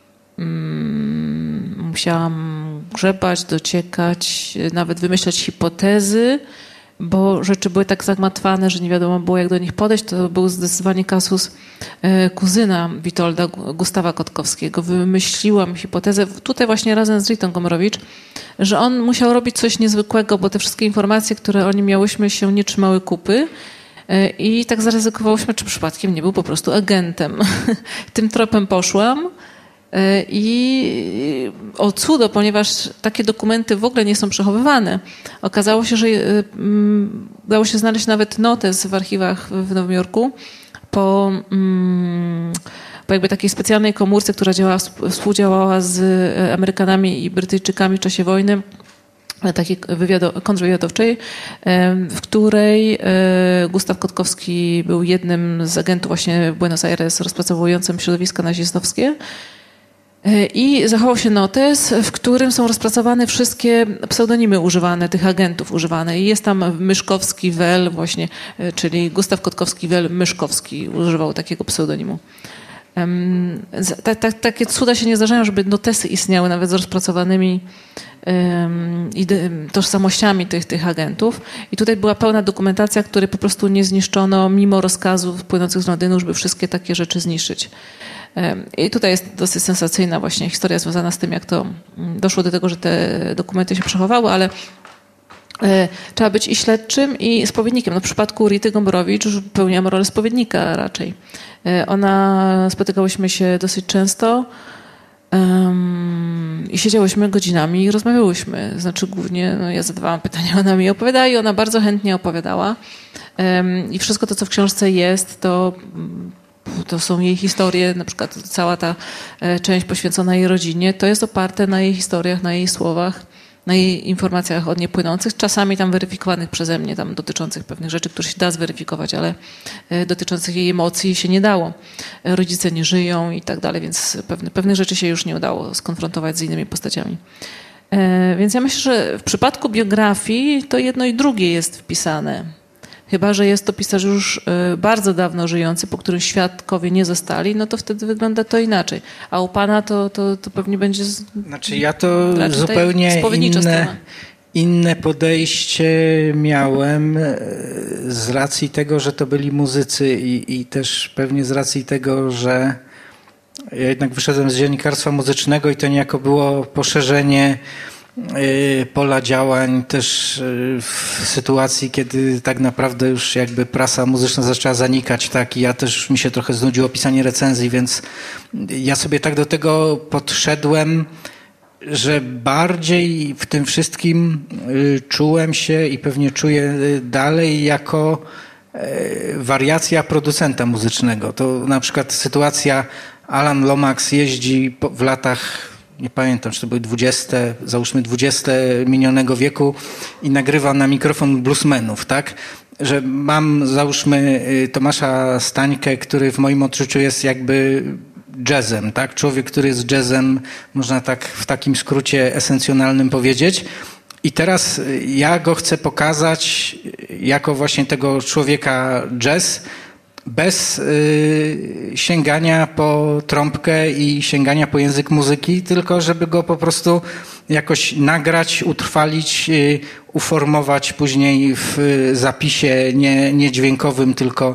musiałam grzebać, dociekać, nawet wymyślać hipotezy, bo rzeczy były tak zagmatwane, że nie wiadomo było, jak do nich podejść. To był zdecydowanie kasus kuzyna Witolda, Gustawa Kotkowskiego. Wymyśliłam hipotezę, tutaj właśnie razem z Ritą Gombrowicz, że on musiał robić coś niezwykłego, bo te wszystkie informacje, które o nim miałyśmy, się nie trzymały kupy. I tak zaryzykowałyśmy, czy przypadkiem nie był po prostu agentem. Tym tropem poszłam. I o cudo, ponieważ takie dokumenty w ogóle nie są przechowywane, okazało się, że udało się znaleźć nawet notes w archiwach w Nowym Jorku po jakby takiej specjalnej komórce, która współdziałała z Amerykanami i Brytyjczykami w czasie wojny. takiej kontrwywiadowczej, w której Gustaw Kotkowski był jednym z agentów właśnie w Buenos Aires rozpracowującym środowiska nazistowskie. I zachował się notes, w którym są rozpracowane wszystkie pseudonimy używane, tych agentów używane. I jest tam Myszkowski Wel właśnie, czyli Gustaw Kotkowski Wel Myszkowski używał takiego pseudonimu. Takie cuda się nie zdarzają, żeby notesy istniały nawet z rozpracowanymi tożsamościami tych agentów. I tutaj była pełna dokumentacja, której po prostu nie zniszczono mimo rozkazów płynących z Londynu, żeby wszystkie takie rzeczy zniszczyć. I tutaj jest dosyć sensacyjna właśnie historia związana z tym, jak to doszło do tego, że te dokumenty się przechowały, ale trzeba być i śledczym, i spowiednikiem. No w przypadku Rity Gombrowicz pełniłam rolę spowiednika raczej. Spotykałyśmy się dosyć często i siedziałyśmy godzinami i rozmawiałyśmy. Znaczy głównie ja zadawałam pytania, ona mi opowiadała i ona bardzo chętnie opowiadała. I wszystko to, co w książce jest, to są jej historie, na przykład cała ta część poświęcona jej rodzinie, to jest oparte na jej historiach, na jej słowach, na jej informacjach od niej płynących, czasami tam weryfikowanych przeze mnie, tam dotyczących pewnych rzeczy, które się da zweryfikować, ale dotyczących jej emocji się nie dało. Rodzice nie żyją i tak dalej, więc pewnych rzeczy się już nie udało skonfrontować z innymi postaciami. Więc ja myślę, że w przypadku biografii to jedno i drugie jest wpisane. Chyba że jest to pisarz już bardzo dawno żyjący, po którym świadkowie nie zostali, no to wtedy wygląda to inaczej. A u pana to pewnie będzie... Znaczy ja to zupełnie inne podejście miałem z racji tego, że to byli muzycy i też pewnie z racji tego, że ja jednak wyszedłem z dziennikarstwa muzycznego i to niejako było poszerzenie pola działań też w sytuacji, kiedy tak naprawdę już jakby prasa muzyczna zaczęła zanikać, tak, i ja też już mi się trochę znudziło pisanie recenzji, więc ja sobie tak do tego podszedłem, że bardziej w tym wszystkim czułem się i pewnie czuję dalej jako wariacja producenta muzycznego. To na przykład sytuacja Alan Lomax jeździ w latach, nie pamiętam, czy to były 20, załóżmy 20 minionego wieku i nagrywa na mikrofon bluesmenów, tak? Że mam, załóżmy, Tomasza Stańkę, który w moim odczuciu jest jakby jazzem, tak? Człowiek, który jest jazzem, można tak w takim skrócie esencjonalnym powiedzieć. I teraz ja go chcę pokazać jako właśnie tego człowieka jazz, bez sięgania po trąbkę i sięgania po język muzyki, tylko żeby go po prostu jakoś nagrać, utrwalić, uformować później w zapisie nie dźwiękowym, tylko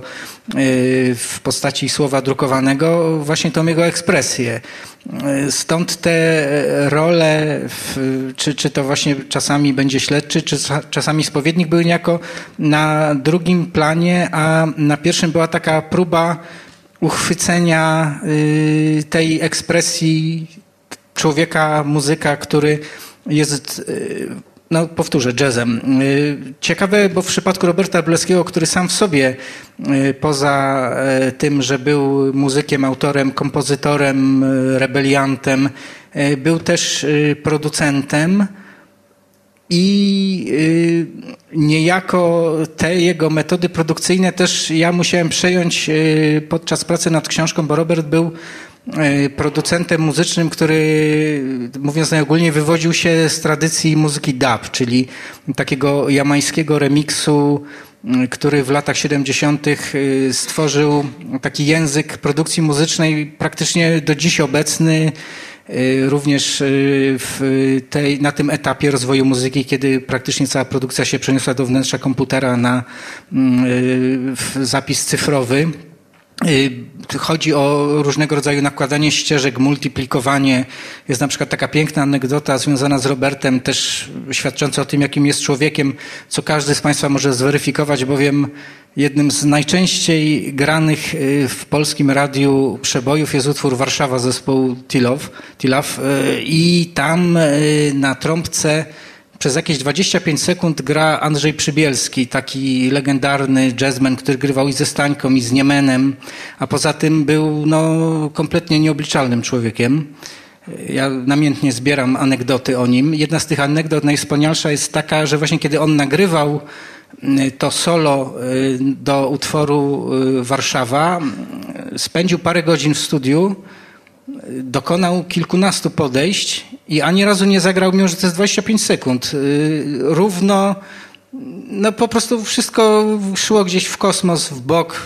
w postaci słowa drukowanego, właśnie tą jego ekspresję. Stąd te role, czy to właśnie czasami będzie śledczy, czy czasami spowiednik, były niejako na drugim planie, a na pierwszym była taka próba uchwycenia tej ekspresji człowieka, muzyka, który jest, no powtórzę, jazzem. Ciekawe, bo w przypadku Roberta Wrubelskiego, który sam w sobie, poza tym, że był muzykiem, autorem, kompozytorem, rebeliantem, był też producentem i niejako te jego metody produkcyjne też ja musiałem przejąć podczas pracy nad książką, bo Robert był producentem muzycznym, który, mówiąc najogólniej, wywodził się z tradycji muzyki dub, czyli takiego jamańskiego remiksu, który w latach 70. stworzył taki język produkcji muzycznej praktycznie do dziś obecny, również na tym etapie rozwoju muzyki, kiedy praktycznie cała produkcja się przeniosła do wnętrza komputera na zapis cyfrowy. Chodzi o różnego rodzaju nakładanie ścieżek, multiplikowanie. Jest na przykład taka piękna anegdota związana z Robertem, też świadcząca o tym, jakim jest człowiekiem, co każdy z Państwa może zweryfikować, bowiem jednym z najczęściej granych w polskim radiu przebojów jest utwór Warszawa zespołu Tilaw i tam na trąbce przez jakieś 25 sekund gra Andrzej Przybielski, taki legendarny jazzman, który grywał i ze Stańką, i z Niemenem, a poza tym był kompletnie nieobliczalnym człowiekiem. Ja namiętnie zbieram anegdoty o nim. Jedna z tych anegdot najwspanialsza jest taka, że właśnie kiedy on nagrywał to solo do utworu Warszawa, spędził parę godzin w studiu, dokonał kilkunastu podejść i ani razu nie zagrał, mimo że to jest 25 sekund. Równo, no po prostu wszystko szło gdzieś w kosmos, w bok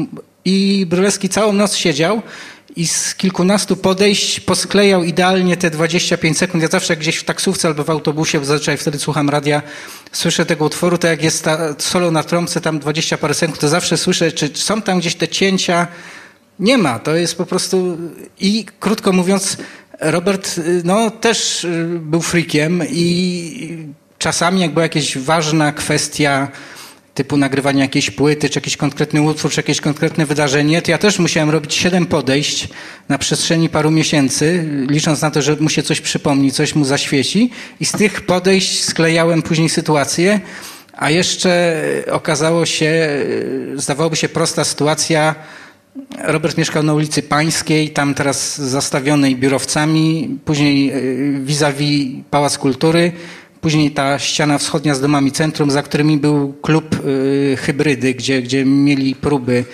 i Brylewski całą noc siedział i z kilkunastu podejść posklejał idealnie te 25 sekund. Ja zawsze jak gdzieś w taksówce albo w autobusie, bo zazwyczaj wtedy słucham radia, słyszę tego utworu, to jak jest ta solo na trąbce, tam 20 parę sekund, to zawsze słyszę, czy są tam gdzieś te cięcia. Nie ma, to jest po prostu... I krótko mówiąc, Robert no, też był freakiem i czasami jak była jakaś ważna kwestia typu nagrywania jakiejś płyty, czy jakiś konkretny utwór, czy jakieś konkretne wydarzenie, to ja też musiałem robić 7 podejść na przestrzeni paru miesięcy, licząc na to, że mu się coś przypomni, coś mu zaświeci i z tych podejść sklejałem później sytuację, a jeszcze okazało się, zdawałoby się prosta sytuacja. Robert mieszkał na ulicy Pańskiej, tam teraz zastawionej biurowcami, później vis-a-vis Pałac Kultury, później ta ściana wschodnia z domami centrum, za którymi był klub Hybrydy, gdzie mieli próby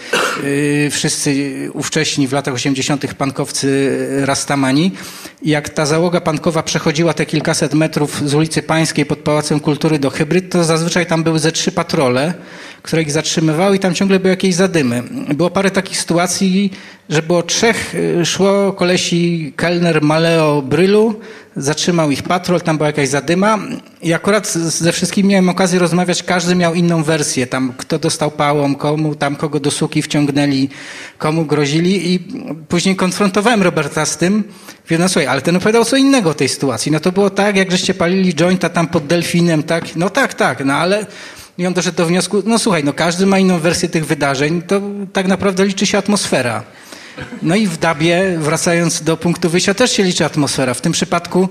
wszyscy ówcześni w latach 80. pankowcy Rastamani. I jak ta załoga pankowa przechodziła te kilkaset metrów z ulicy Pańskiej pod Pałacem Kultury do Hybryd, to zazwyczaj tam były ze 3 patrole, które ich zatrzymywały i tam ciągle były jakieś zadymy. Było parę takich sytuacji, że było 3, szło kolesi kelner Maleo Brylu, zatrzymał ich patrol, tam była jakaś zadyma i akurat ze wszystkimi miałem okazję rozmawiać, każdy miał inną wersję, tam kto dostał pałą, komu, tam kogo do suki wciągnęli, komu grozili i później konfrontowałem Roberta z tym, mówię, no słuchaj, ale ten opowiadał co innego o tej sytuacji, no to było tak, jak żeście palili jointa tam pod delfinem, tak, no tak, no ale i on doszedł do wniosku, no słuchaj, no każdy ma inną wersję tych wydarzeń, to tak naprawdę liczy się atmosfera. No i w Dabie, wracając do punktu wyjścia, też się liczy atmosfera. W tym przypadku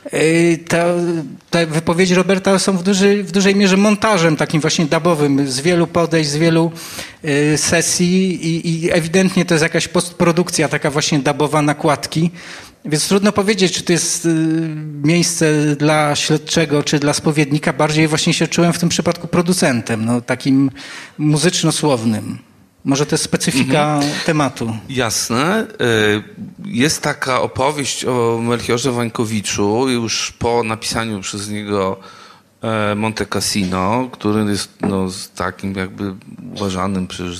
te wypowiedzi Roberta są w dużej mierze montażem takim właśnie dabowym, z wielu podejść, z wielu sesji i ewidentnie to jest jakaś postprodukcja taka właśnie dabowa nakładki. Więc trudno powiedzieć, czy to jest miejsce dla śledczego, czy dla spowiednika. Bardziej właśnie się czułem w tym przypadku producentem, no, takim muzyczno-słownym. Może to jest specyfika tematu. Jasne. Jest taka opowieść o Melchiorze Wańkowiczu już po napisaniu przez niego Monte Cassino, który jest no, takim jakby uważanym przecież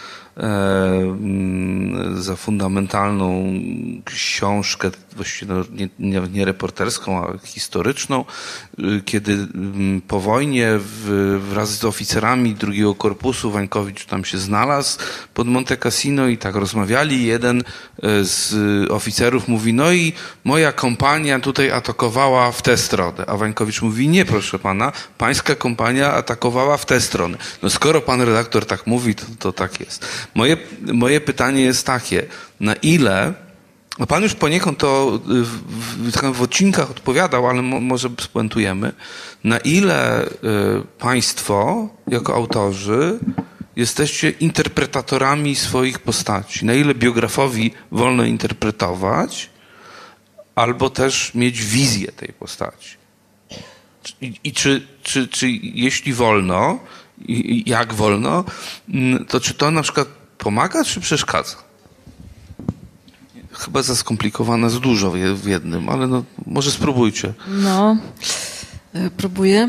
za fundamentalną książkę, właściwie nie reporterską, a historyczną, kiedy po wojnie wraz z oficerami drugiego korpusu Wańkowicz tam się znalazł pod Monte Cassino i tak rozmawiali. Jeden z oficerów mówi, no i moja kompania tutaj atakowała w tę stronę, a Wańkowicz mówi, nie proszę pana, pańska kompania atakowała w tę stronę. No skoro pan redaktor tak mówi, to tak jest. Moje pytanie jest takie, na ile, no pan już poniekąd to w odcinkach odpowiadał, ale może spuentujemy, na ile państwo jako autorzy jesteście interpretatorami swoich postaci, na ile biografowi wolno interpretować, albo też mieć wizję tej postaci. I czy jeśli wolno, i jak wolno, to czy to na przykład pomaga, czy przeszkadza? Chyba za skomplikowane, za dużo w jednym, ale no, może spróbujcie. No, próbuję.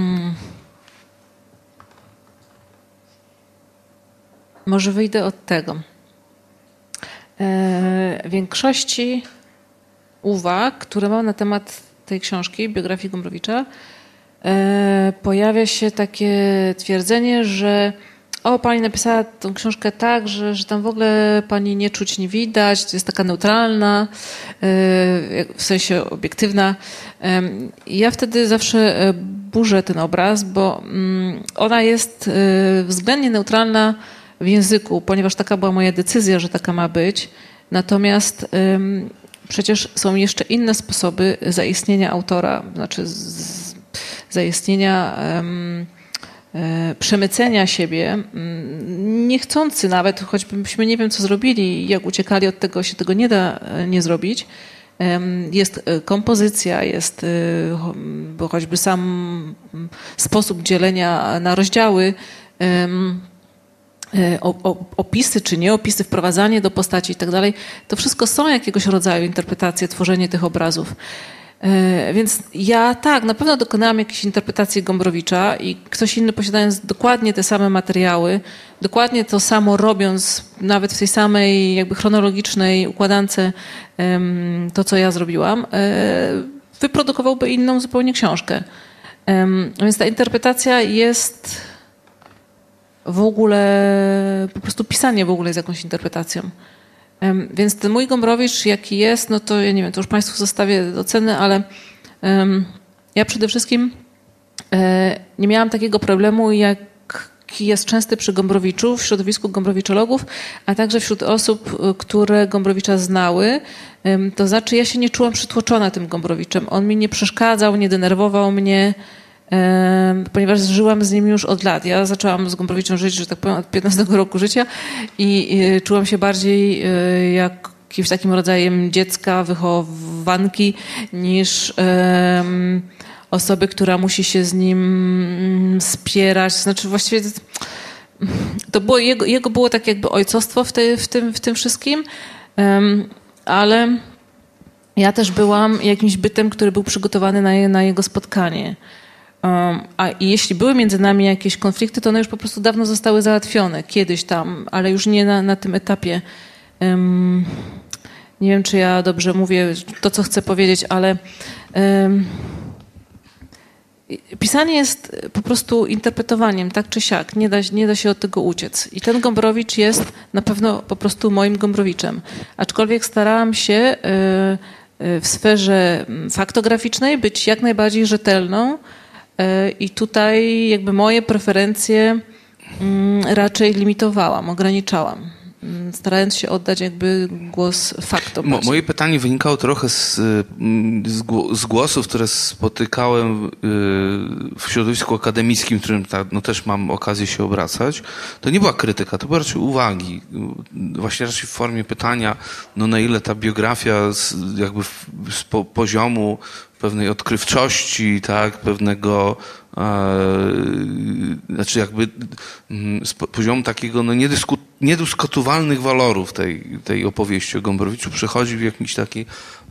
Może wyjdę od tego. W większości uwag, które mam na temat tej książki, biografii Gombrowicza, pojawia się takie twierdzenie, że pani napisała tą książkę tak, że tam w ogóle pani nie czuć, nie widać, to jest taka neutralna, w sensie obiektywna. I ja wtedy zawsze burzę ten obraz, bo ona jest względnie neutralna w języku, ponieważ taka była moja decyzja, że taka ma być. Natomiast przecież są jeszcze inne sposoby zaistnienia autora, znaczy zaistnienia przemycenia siebie, niechcący nawet, choćbyśmy nie wiem co zrobili, jak uciekali od tego, się tego nie da nie zrobić, Jest kompozycja, jest choćby sam sposób dzielenia na rozdziały, opisy czy nieopisy, wprowadzanie do postaci i tak dalej. To wszystko są jakiegoś rodzaju interpretacje, tworzenie tych obrazów. Więc ja tak, na pewno dokonałam jakiejś interpretacji Gombrowicza i ktoś inny posiadając dokładnie te same materiały, dokładnie to samo robiąc, nawet w tej samej jakby chronologicznej układance to, co ja zrobiłam, wyprodukowałby inną zupełnie książkę. Więc ta interpretacja jest w ogóle, po prostu pisanie w ogóle jest jakąś interpretacją. Więc ten mój Gombrowicz, jaki jest, no to ja nie wiem, to już Państwu zostawię do oceny, ale ja przede wszystkim nie miałam takiego problemu, jaki jest częsty przy Gombrowiczu, w środowisku gombrowiczologów, a także wśród osób, które Gombrowicza znały. To znaczy ja się nie czułam przytłoczona tym Gombrowiczem. On mi nie przeszkadzał, nie denerwował mnie, ponieważ żyłam z nim już od lat. Ja zaczęłam z Gombrowiczem żyć, że tak powiem, od 15 roku życia i czułam się bardziej jakimś takim rodzajem dziecka, wychowanki niż osoby, która musi się z nim spierać. Znaczy właściwie to było jego było tak jakby ojcostwo w tym wszystkim, ale ja też byłam jakimś bytem, który był przygotowany na jego spotkanie. A jeśli były między nami jakieś konflikty, to one już po prostu dawno zostały załatwione, kiedyś tam, ale już nie na tym etapie. Nie wiem, czy ja dobrze mówię to, co chcę powiedzieć, ale pisanie jest po prostu interpretowaniem, tak czy siak. Nie da się od tego uciec. I ten Gombrowicz jest na pewno po prostu moim Gombrowiczem. Aczkolwiek starałam się w sferze faktograficznej być jak najbardziej rzetelną, i tutaj jakby moje preferencje raczej limitowałam, ograniczałam, starając się oddać jakby głos faktom. Moje pytanie wynikało trochę z głosów, które spotykałem w środowisku akademickim, w którym też mam okazję się obracać. To nie była krytyka, to były raczej uwagi. Właśnie raczej w formie pytania, na ile ta biografia jakby z poziomu pewnej odkrywczości, tak, pewnego, znaczy jakby z poziomu takiego niedyskutowalnych walorów tej opowieści o Gombrowiczu przechodzi w jakiś taki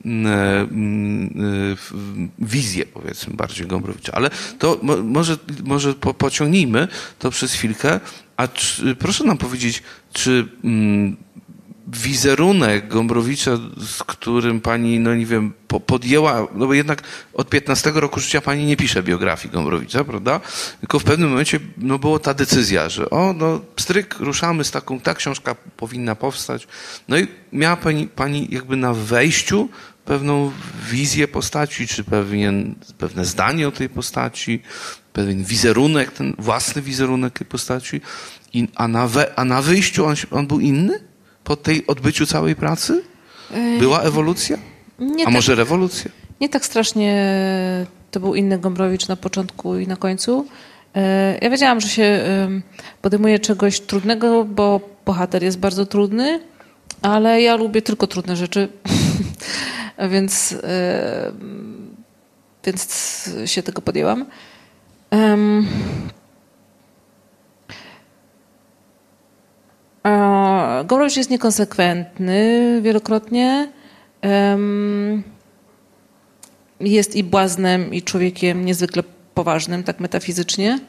wizję, powiedzmy, bardziej Gombrowicza. Ale to może pociągnijmy to przez chwilkę. A proszę nam powiedzieć, czy wizerunek Gombrowicza, z którym pani, nie wiem, podjęła, bo jednak od 15 roku życia pani nie pisze biografii Gombrowicza, prawda? Tylko w pewnym momencie, była ta decyzja, że pstryk, ruszamy z taką, ta książka powinna powstać. No i miała pani jakby na wejściu pewną wizję postaci, czy pewne zdanie o tej postaci, pewien wizerunek, ten własny wizerunek tej postaci, a na wyjściu on był inny? Po tej odbyciu całej pracy? Była ewolucja? A może rewolucja? Nie tak strasznie to był inny Gombrowicz na początku i na końcu. Ja wiedziałam, że się podejmuje czegoś trudnego, bo bohater jest bardzo trudny, ale ja lubię tylko trudne rzeczy, więc się tego podjęłam. Gombrowicz jest niekonsekwentny wielokrotnie. Jest i błaznem, i człowiekiem niezwykle poważnym, tak metafizycznie.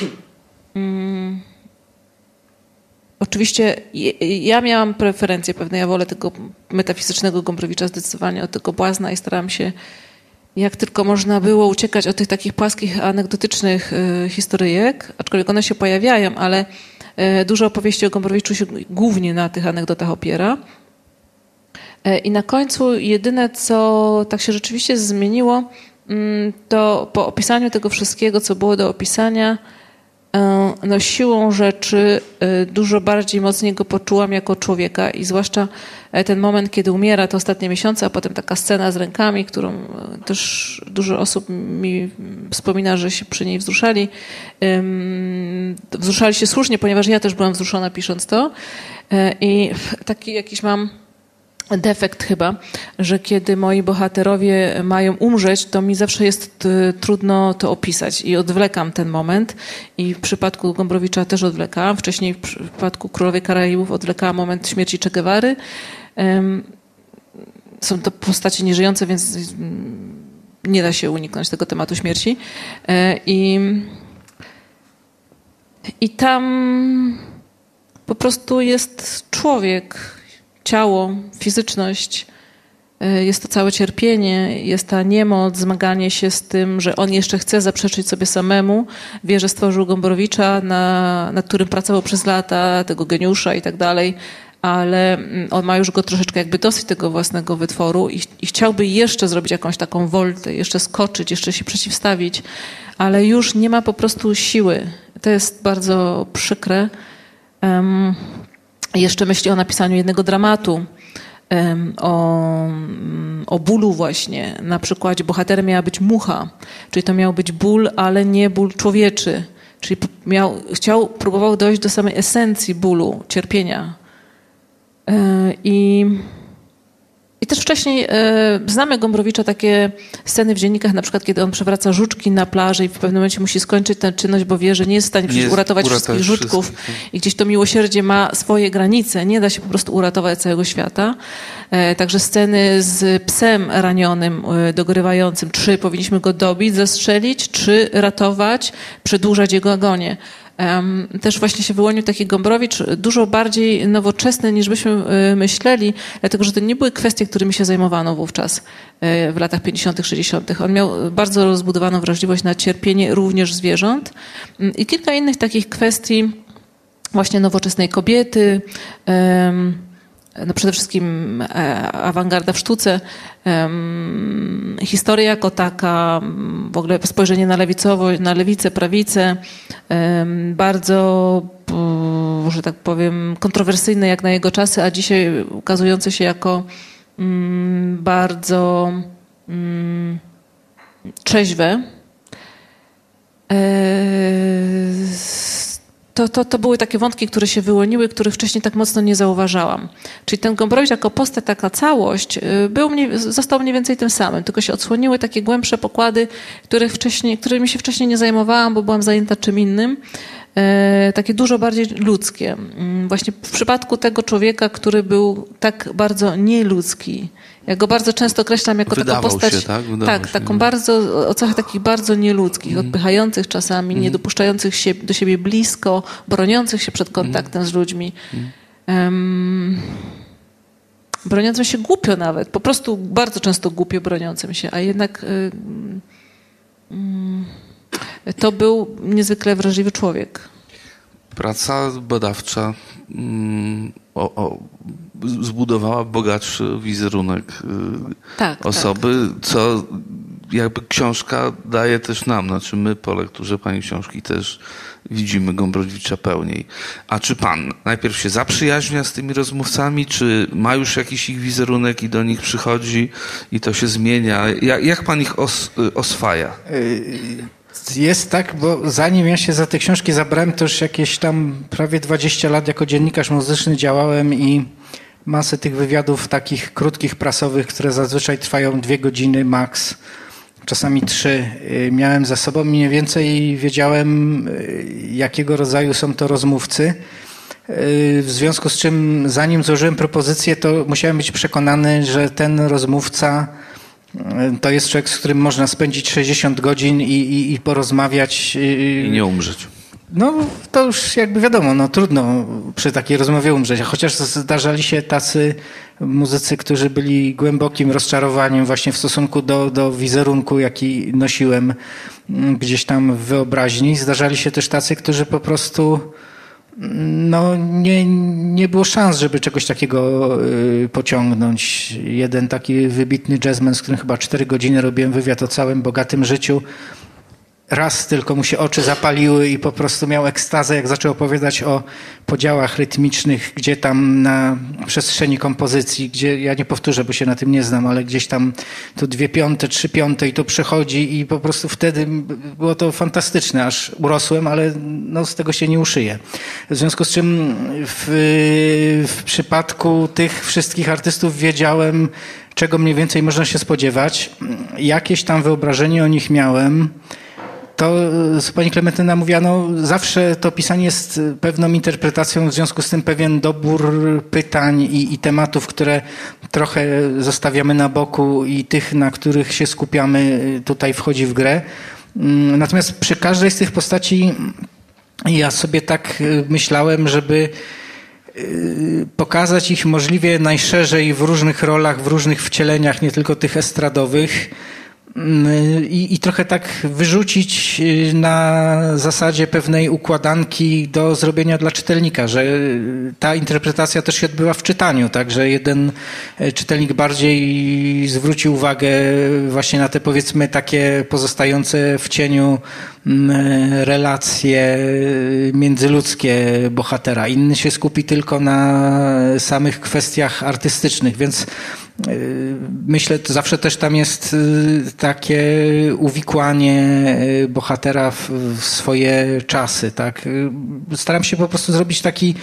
Oczywiście ja miałam preferencje pewne. Ja wolę tego metafizycznego Gombrowicza zdecydowanie od tego błazna i starałam się, jak tylko można było, uciekać od tych takich płaskich, anegdotycznych historyjek, aczkolwiek one się pojawiają, ale dużo opowieści o Gombrowiczu się głównie na tych anegdotach opiera. I na końcu jedyne, co tak się rzeczywiście zmieniło, to po opisaniu tego wszystkiego, co było do opisania, siłą rzeczy dużo bardziej mocniej go poczułam jako człowieka i zwłaszcza ten moment, kiedy umiera, te ostatnie miesiące, a potem taka scena z rękami, którą też dużo osób mi wspomina, że się przy niej wzruszali. Wzruszali się słusznie, ponieważ ja też byłam wzruszona pisząc to i taki jakiś mam defekt chyba, że kiedy moi bohaterowie mają umrzeć, to mi zawsze jest trudno to opisać i odwlekam ten moment. I w przypadku Gombrowicza też odwlekałam. Wcześniej w przypadku Królowej Karaibów odwlekałam moment śmierci Che Guevary. Są to postacie nieżyjące, więc nie da się uniknąć tego tematu śmierci. I tam po prostu jest człowiek, ciało, fizyczność, jest to całe cierpienie, jest ta niemoc, zmaganie się z tym, że on jeszcze chce zaprzeczyć sobie samemu, wie, że stworzył Gombrowicza, nad którym pracował przez lata, tego geniusza i tak dalej, ale on ma już go troszeczkę jakby dosyć tego własnego wytworu i chciałby jeszcze zrobić jakąś taką woltę, jeszcze skoczyć, jeszcze się przeciwstawić, ale już nie ma po prostu siły. To jest bardzo przykre. Jeszcze myśli o napisaniu jednego dramatu, o bólu właśnie. Na przykładzie bohaterem miała być mucha, czyli to miał być ból, ale nie ból człowieczy. Czyli próbował dojść do samej esencji bólu, cierpienia. I też wcześniej znamy Gombrowicza takie sceny w dziennikach, na przykład kiedy on przewraca żuczki na plaży i w pewnym momencie musi skończyć tę czynność, bo wie, że nie jest w stanie przecież uratować wszystkich żuczków. I gdzieś to miłosierdzie ma swoje granice. Nie da się po prostu uratować całego świata. Także sceny z psem ranionym, dogrywającym. Czy powinniśmy go dobić, zastrzelić, czy ratować, przedłużać jego agonię. Też właśnie się wyłonił taki Gombrowicz dużo bardziej nowoczesny niż byśmy myśleli, dlatego że to nie były kwestie, którymi się zajmowano wówczas w latach 50., 60. On miał bardzo rozbudowaną wrażliwość na cierpienie również zwierząt i kilka innych takich kwestii właśnie nowoczesnej kobiety, no przede wszystkim awangarda w sztuce, historia jako taka, w ogóle spojrzenie na lewicę, prawicę, bardzo, że tak powiem, kontrowersyjne jak na jego czasy, a dzisiaj ukazujące się jako bardzo trzeźwe. To były takie wątki, które się wyłoniły, których wcześniej tak mocno nie zauważałam. Czyli ten Gombrowicz jako postać, taka całość, został mniej więcej tym samym, tylko się odsłoniły takie głębsze pokłady, którymi się wcześniej nie zajmowałam, bo byłam zajęta czym innym. Takie dużo bardziej ludzkie. Właśnie w przypadku tego człowieka, który był tak bardzo nieludzki. Ja go bardzo często określam jako taką postać, taką bardzo, o cechach takich bardzo nieludzkich, odpychających czasami, nie dopuszczających się do siebie blisko, broniących się przed kontaktem z ludźmi. Broniącym się głupio nawet, po prostu bardzo często głupio broniącym się, a jednak to był niezwykle wrażliwy człowiek. Praca badawcza zbudowała bogatszy wizerunek osoby, co jakby książka daje też nam, znaczy my po lekturze pani książki też widzimy Gombrowicza pełniej. A czy pan najpierw się zaprzyjaźnia z tymi rozmówcami, czy ma już jakiś ich wizerunek i do nich przychodzi i to się zmienia? Jak pan ich oswaja? Jest tak, bo zanim ja się za te książki zabrałem, to już jakieś tam prawie 20 lat jako dziennikarz muzyczny działałem i masę tych wywiadów takich krótkich, prasowych, które zazwyczaj trwają 2 godziny max, czasami 3, miałem za sobą. Mniej więcej wiedziałem, jakiego rodzaju są to rozmówcy. W związku z czym, zanim złożyłem propozycję, to musiałem być przekonany, że ten rozmówca to jest człowiek, z którym można spędzić 60 godzin i porozmawiać. I nie umrzeć. No to już jakby wiadomo, no trudno przy takiej rozmowie umrzeć, chociaż zdarzali się tacy muzycy, którzy byli głębokim rozczarowaniem właśnie w stosunku do wizerunku, jaki nosiłem gdzieś tam w wyobraźni. Zdarzali się też tacy, którzy po prostu no nie było szans, żeby czegoś takiego pociągnąć. Jeden taki wybitny jazzman, z którym chyba 4 godziny robiłem wywiad o całym bogatym życiu, raz tylko mu się oczy zapaliły i po prostu miał ekstazę, jak zaczął opowiadać o podziałach rytmicznych, gdzie tam na przestrzeni kompozycji, gdzie ja nie powtórzę, bo się na tym nie znam, ale gdzieś tam to 2/5, 3/5 i to przechodzi i po prostu wtedy było to fantastyczne, aż urosłem, ale no, z tego się nie uszyję. W związku z czym w przypadku tych wszystkich artystów wiedziałem, czego mniej więcej można się spodziewać. Jakieś tam wyobrażenie o nich miałem. To pani Klementyna mówiła, no zawsze to pisanie jest pewną interpretacją, w związku z tym pewien dobór pytań i tematów, które trochę zostawiamy na boku i tych, na których się skupiamy, tutaj wchodzi w grę. Natomiast przy każdej z tych postaci ja sobie tak myślałem, żeby pokazać ich możliwie najszerzej w różnych rolach, w różnych wcieleniach, nie tylko tych estradowych, i trochę tak wyrzucić na zasadzie pewnej układanki do zrobienia dla czytelnika, że ta interpretacja też się odbywa w czytaniu, tak, że jeden czytelnik bardziej zwróci uwagę właśnie na te, powiedzmy, takie pozostające w cieniu relacje międzyludzkie bohatera, inny się skupi tylko na samych kwestiach artystycznych, więc myślę, to zawsze też tam jest takie uwikłanie bohatera w swoje czasy, tak. Staram się po prostu zrobić taki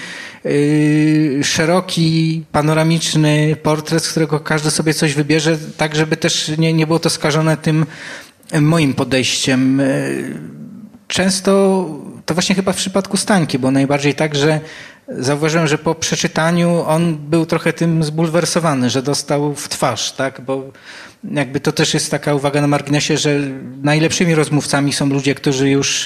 szeroki, panoramiczny portret, z którego każdy sobie coś wybierze, tak żeby też nie było to skażone tym moim podejściem. Często to właśnie chyba w przypadku Stańki, bo najbardziej tak, że zauważyłem, że po przeczytaniu on był trochę tym zbulwersowany, że dostał w twarz, tak, bo jakby to też jest taka uwaga na marginesie, że najlepszymi rozmówcami są ludzie, którzy już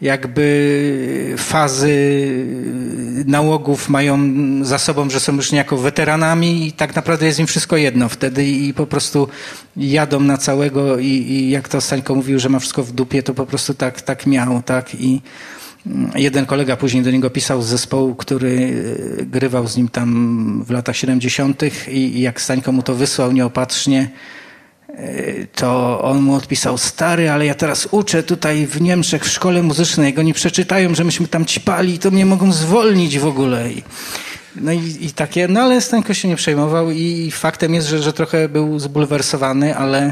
jakby fazy nałogów mają za sobą, że są już niejako weteranami i tak naprawdę jest im wszystko jedno wtedy i po prostu jadą na całego i jak to Stańko mówił, że ma wszystko w dupie, to po prostu tak miał, tak, i jeden kolega później do niego pisał z zespołu, który grywał z nim tam w latach 70. i jak Stańko mu to wysłał nieopatrznie, to on mu odpisał: stary, ale ja teraz uczę tutaj w Niemczech w szkole muzycznej, jak oni przeczytają, że myśmy tam ćpali, to mnie mogą zwolnić w ogóle. No i takie, no ale Stańko się nie przejmował i faktem jest, że trochę był zbulwersowany, ale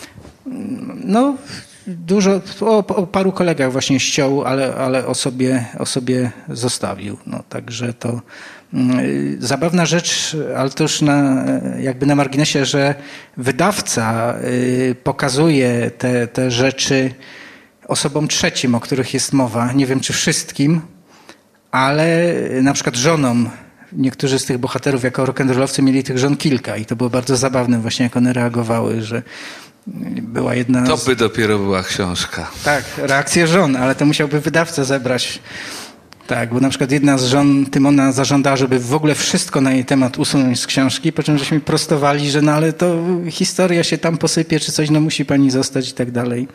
no dużo, o paru kolegach właśnie ściął, ale o sobie zostawił. No, także to zabawna rzecz, ale to już jakby na marginesie, że wydawca pokazuje te rzeczy osobom trzecim, o których jest mowa. Nie wiem, czy wszystkim, ale na przykład żonom. Niektórzy z tych bohaterów jako rock'n'rollowcy mieli tych żon kilka i to było bardzo zabawne właśnie, jak one reagowały, że była jedna... To by dopiero była książka. Tak, reakcje żon, ale to musiałby wydawca zebrać. Tak, bo na przykład jedna z żon Tymona zażądała, żeby w ogóle wszystko na jej temat usunąć z książki, po czym żeśmy prostowali, że no ale to historia się tam posypie, czy coś, no musi pani zostać i tak dalej.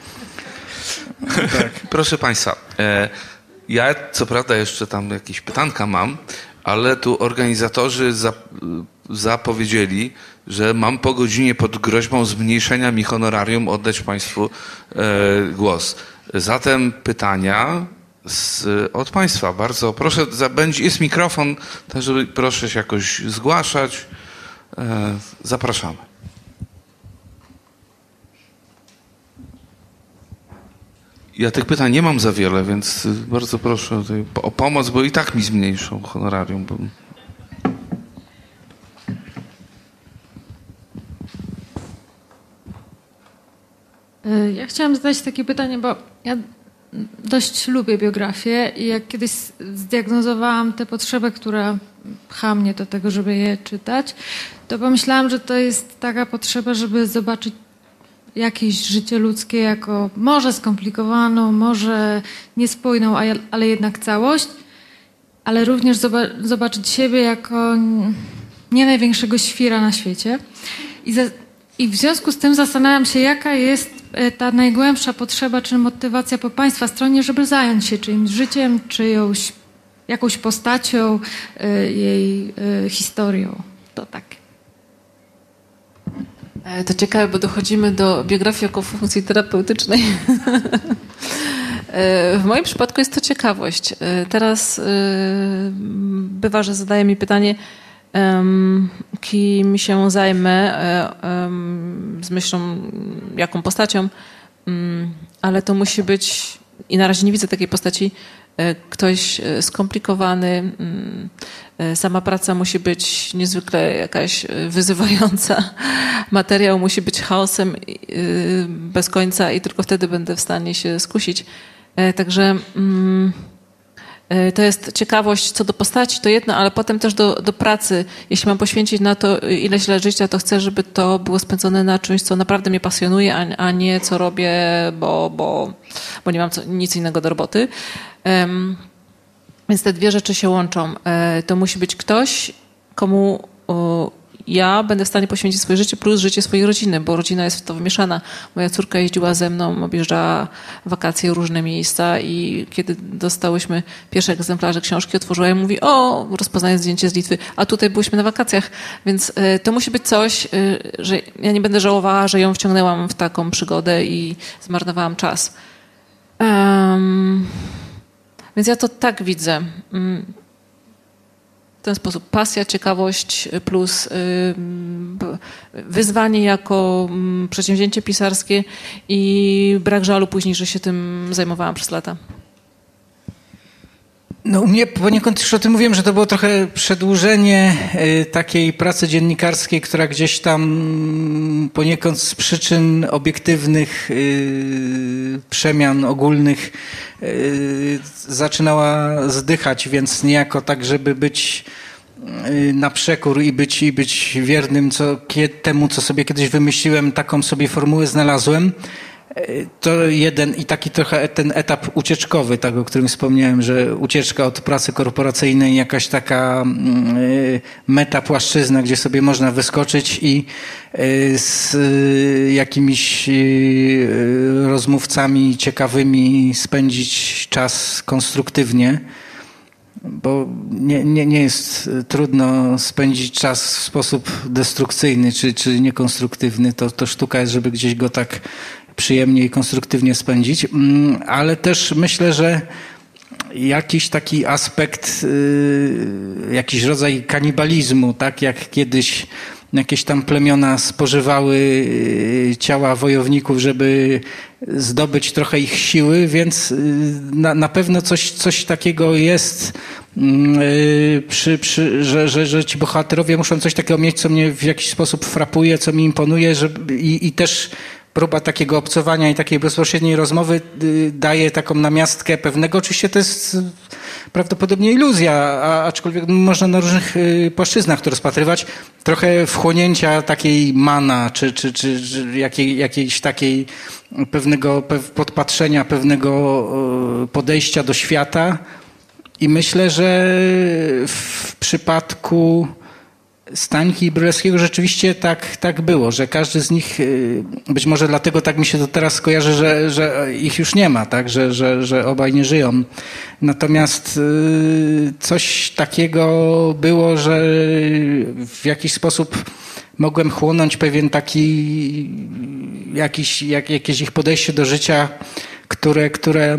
Tak. Proszę państwa, ja co prawda jeszcze tam jakieś pytanka mam, ale tu organizatorzy zapowiedzieli, że mam po godzinie pod groźbą zmniejszenia mi honorarium oddać państwu głos. Zatem pytania od państwa. Bardzo proszę, jest mikrofon, tak żeby proszę się jakoś zgłaszać. Zapraszamy. Ja tych pytań nie mam za wiele, więc bardzo proszę o pomoc, bo i tak mi zmniejszą honorarium. Ja chciałam zadać takie pytanie, bo ja dość lubię biografię i jak kiedyś zdiagnozowałam tę potrzebę, która pcha mnie do tego, żeby je czytać, to pomyślałam, że to jest taka potrzeba, żeby zobaczyć jakieś życie ludzkie jako może skomplikowaną, może niespójną, ale jednak całość, ale również zobaczyć siebie jako nie największego świra na świecie. I w związku z tym zastanawiam się, jaka jest ta najgłębsza potrzeba czy motywacja po państwa stronie, żeby zająć się czyimś życiem, czyjąś jakąś postacią, jej historią. To tak. To ciekawe, bo dochodzimy do biografii jako funkcji terapeutycznej. W moim przypadku jest to ciekawość. Teraz bywa, że zadaje mi pytanie, kim się zajmę, z myślą, jaką postacią, ale to musi być, i na razie nie widzę takiej postaci, ktoś skomplikowany. Sama praca musi być niezwykle jakaś wyzywająca. Materiał musi być chaosem bez końca i tylko wtedy będę w stanie się skusić. Także to jest ciekawość co do postaci, to jedno, ale potem też do pracy. Jeśli mam poświęcić na to ileś lat życia, to chcę, żeby to było spędzone na czymś, co naprawdę mnie pasjonuje, a nie co robię, bo nie mam nic innego do roboty. Więc te dwie rzeczy się łączą. To musi być ktoś, komu ja będę w stanie poświęcić swoje życie plus życie swojej rodziny, bo rodzina jest w to wymieszana. Moja córka jeździła ze mną, objeżdżała wakacje różne miejsca i kiedy dostałyśmy pierwsze egzemplarze książki, otworzyła i mówi: o, rozpoznaję zdjęcie z Litwy, a tutaj byliśmy na wakacjach. Więc to musi być coś, że ja nie będę żałowała, że ją wciągnęłam w taką przygodę i zmarnowałam czas. Więc ja to tak widzę. W ten sposób pasja, ciekawość plus wyzwanie jako przedsięwzięcie pisarskie i brak żalu później, że się tym zajmowałam przez lata. No u mnie poniekąd już o tym mówiłem, że to było trochę przedłużenie takiej pracy dziennikarskiej, która gdzieś tam poniekąd z przyczyn obiektywnych, przemian ogólnych zaczynała zdychać, więc niejako tak, żeby być na przekór i być wiernym temu, co sobie kiedyś wymyśliłem, taką sobie formułę znalazłem. To jeden i taki trochę ten etap ucieczkowy, tak, o którym wspomniałem, że ucieczka od pracy korporacyjnej, jakaś taka metapłaszczyzna, gdzie sobie można wyskoczyć i z jakimiś rozmówcami ciekawymi spędzić czas konstruktywnie, bo nie jest trudno spędzić czas w sposób destrukcyjny czy niekonstruktywny. To sztuka jest, żeby gdzieś go tak przyjemnie i konstruktywnie spędzić, ale też myślę, że jakiś taki aspekt, jakiś rodzaj kanibalizmu, tak jak kiedyś jakieś tam plemiona spożywały ciała wojowników, żeby zdobyć trochę ich siły, więc na pewno coś takiego jest, że ci bohaterowie muszą coś takiego mieć, co mnie w jakiś sposób frapuje, co mi imponuje, i też próba takiego obcowania i takiej bezpośredniej rozmowy daje taką namiastkę pewnego. Oczywiście to jest prawdopodobnie iluzja, aczkolwiek można na różnych płaszczyznach to rozpatrywać. Trochę wchłonięcia takiej mana, czy jakiejś takiej pewnego podpatrzenia, pewnego podejścia do świata. I myślę, że w przypadku Stańki i Brylewskiego rzeczywiście tak było, że każdy z nich, być może dlatego tak mi się to teraz skojarzy, że ich już nie ma, tak, że obaj nie żyją. Natomiast coś takiego było, że w jakiś sposób mogłem chłonąć pewien taki jakieś ich podejście do życia, które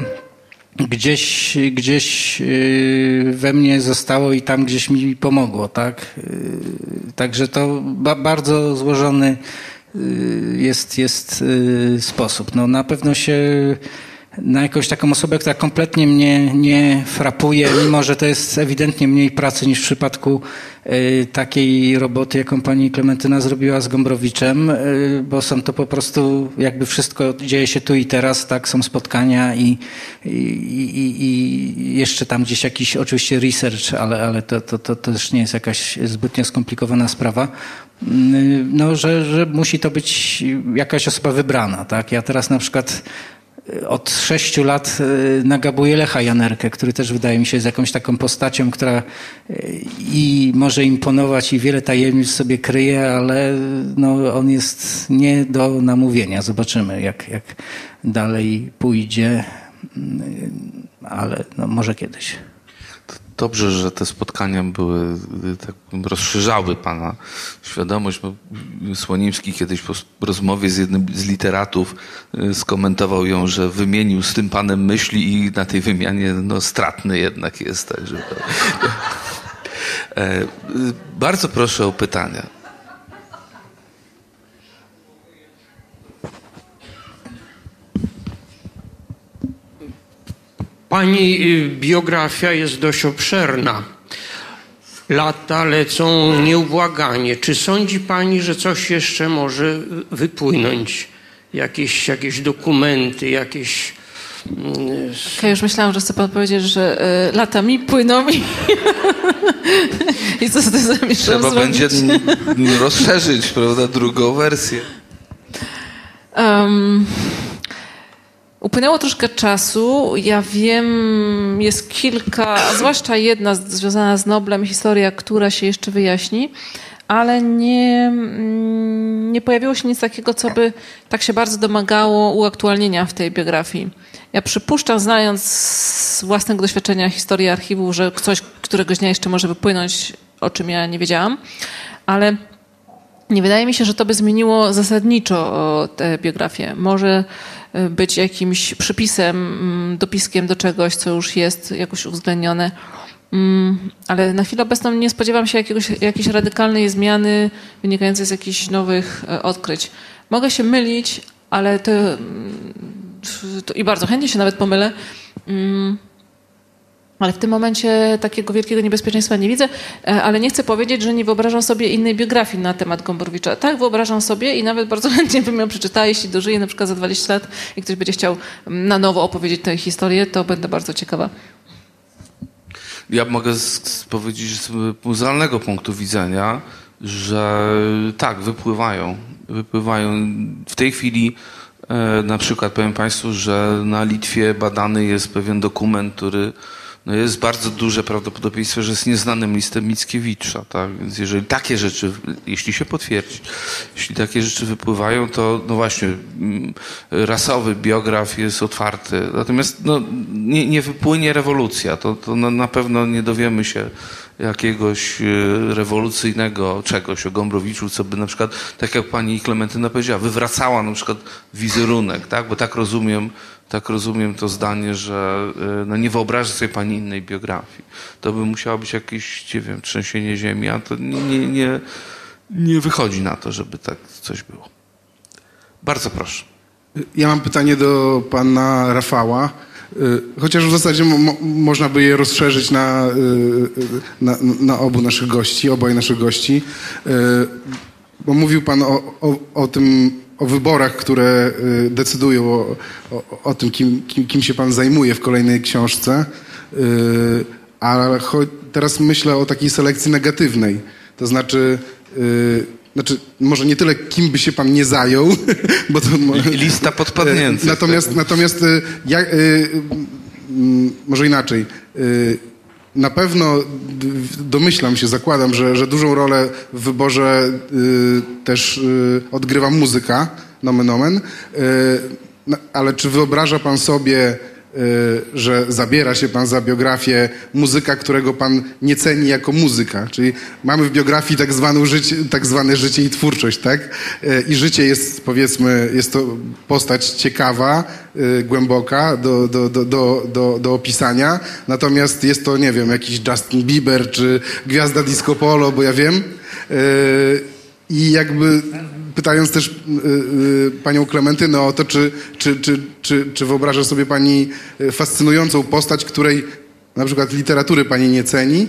gdzieś we mnie zostało i tam gdzieś mi pomogło, tak? Także to bardzo złożony jest sposób. No, na pewno się na jakąś taką osobę, która kompletnie mnie nie frapuje, mimo że to jest ewidentnie mniej pracy niż w przypadku takiej roboty, jaką pani Klementyna zrobiła z Gombrowiczem, bo są to po prostu jakby wszystko dzieje się tu i teraz, tak, są spotkania i jeszcze tam gdzieś jakiś oczywiście research, ale to też nie jest jakaś zbytnio skomplikowana sprawa. No, że musi to być jakaś osoba wybrana, tak. Ja teraz na przykład od 6 lat nagabuję Lecha Janerkę, który też wydaje mi się jest jakąś taką postacią, która i może imponować i wiele tajemnic sobie kryje, ale no, on jest nie do namówienia. Zobaczymy, jak dalej pójdzie, ale no, może kiedyś. Dobrze, że te spotkania były, tak rozszerzały pana świadomość. Słonimski kiedyś po rozmowie z jednym z literatów skomentował ją, że wymienił z tym panem myśli i na tej wymianie stratny jednak jest. Także bardzo proszę o pytania. Pani biografia jest dość obszerna. Lata lecą nieubłaganie. Czy sądzi pani, że coś jeszcze może wypłynąć? Jakieś dokumenty, jakieś... Okay, już myślałam, że chce pan powiedzieć, że lata mi płyną i co z tym zamierzam Trzeba zrobić? będzie rozszerzyć, prawda, drugą wersję. Upłynęło troszkę czasu. Ja wiem, jest kilka, a zwłaszcza jedna związana z Noblem, historia, która się jeszcze wyjaśni, ale nie pojawiło się nic takiego, co by tak się bardzo domagało uaktualnienia w tej biografii. Ja przypuszczam, znając z własnego doświadczenia historię archiwów, że coś któregoś dnia jeszcze może wypłynąć, o czym ja nie wiedziałam, ale nie wydaje mi się, że to by zmieniło zasadniczo tę biografię. Może być jakimś przypisem, dopiskiem do czegoś, co już jest jakoś uwzględnione. Ale na chwilę obecną nie spodziewam się jakiejś radykalnej zmiany wynikającej z jakichś nowych odkryć. Mogę się mylić, ale to i bardzo chętnie się nawet pomylę. Ale w tym momencie takiego wielkiego niebezpieczeństwa nie widzę, ale nie chcę powiedzieć, że nie wyobrażam sobie innej biografii na temat Gombrowicza. Tak, wyobrażam sobie i nawet bardzo chętnie bym ją przeczytała, jeśli dożyję na przykład za 20 lat i ktoś będzie chciał na nowo opowiedzieć tę historię, to będę bardzo ciekawa. Ja mogę powiedzieć z muzealnego punktu widzenia, że tak, wypływają. W tej chwili na przykład powiem państwu, że na Litwie badany jest pewien dokument, który jest bardzo duże prawdopodobieństwo, że jest nieznanym listem Mickiewicza. Tak? Więc jeżeli takie rzeczy, jeśli się potwierdzi, jeśli takie rzeczy wypływają, to właśnie rasowy biograf jest otwarty. Natomiast nie wypłynie rewolucja. To na pewno nie dowiemy się jakiegoś rewolucyjnego czegoś o Gombrowiczu, co by na przykład, tak jak pani Klementyna powiedziała, wywracała na przykład wizerunek, tak? Bo tak rozumiem to zdanie, że nie wyobraża sobie pani innej biografii. To by musiało być jakieś, nie wiem, trzęsienie ziemi, a to nie wychodzi na to, żeby tak coś było. Bardzo proszę. Ja mam pytanie do pana Rafała. Chociaż w zasadzie można by je rozszerzyć na obu naszych gości, oboje naszych gości. Bo mówił pan o wyborach, które decydują o tym, kim się pan zajmuje w kolejnej książce. Ale teraz myślę o takiej selekcji negatywnej. To znaczy może nie tyle, kim by się pan nie zajął, bo to... Lista podpadnięcych. Natomiast może inaczej. Na pewno domyślam się, zakładam, że dużą rolę w wyborze też odgrywa muzyka, nomen omen. Ale czy wyobraża pan sobie, że zabiera się pan za biografię muzyka, którego pan nie ceni jako muzyka? Czyli mamy w biografii tak zwane życie i twórczość, tak? I życie jest, powiedzmy, jest to postać ciekawa, głęboka do opisania, natomiast jest to, nie wiem, jakiś Justin Bieber czy gwiazda disco polo, bo ja wiem. I jakby pytając też panią Klementynę o to, czy wyobraża sobie pani fascynującą postać, której na przykład literatury pani nie ceni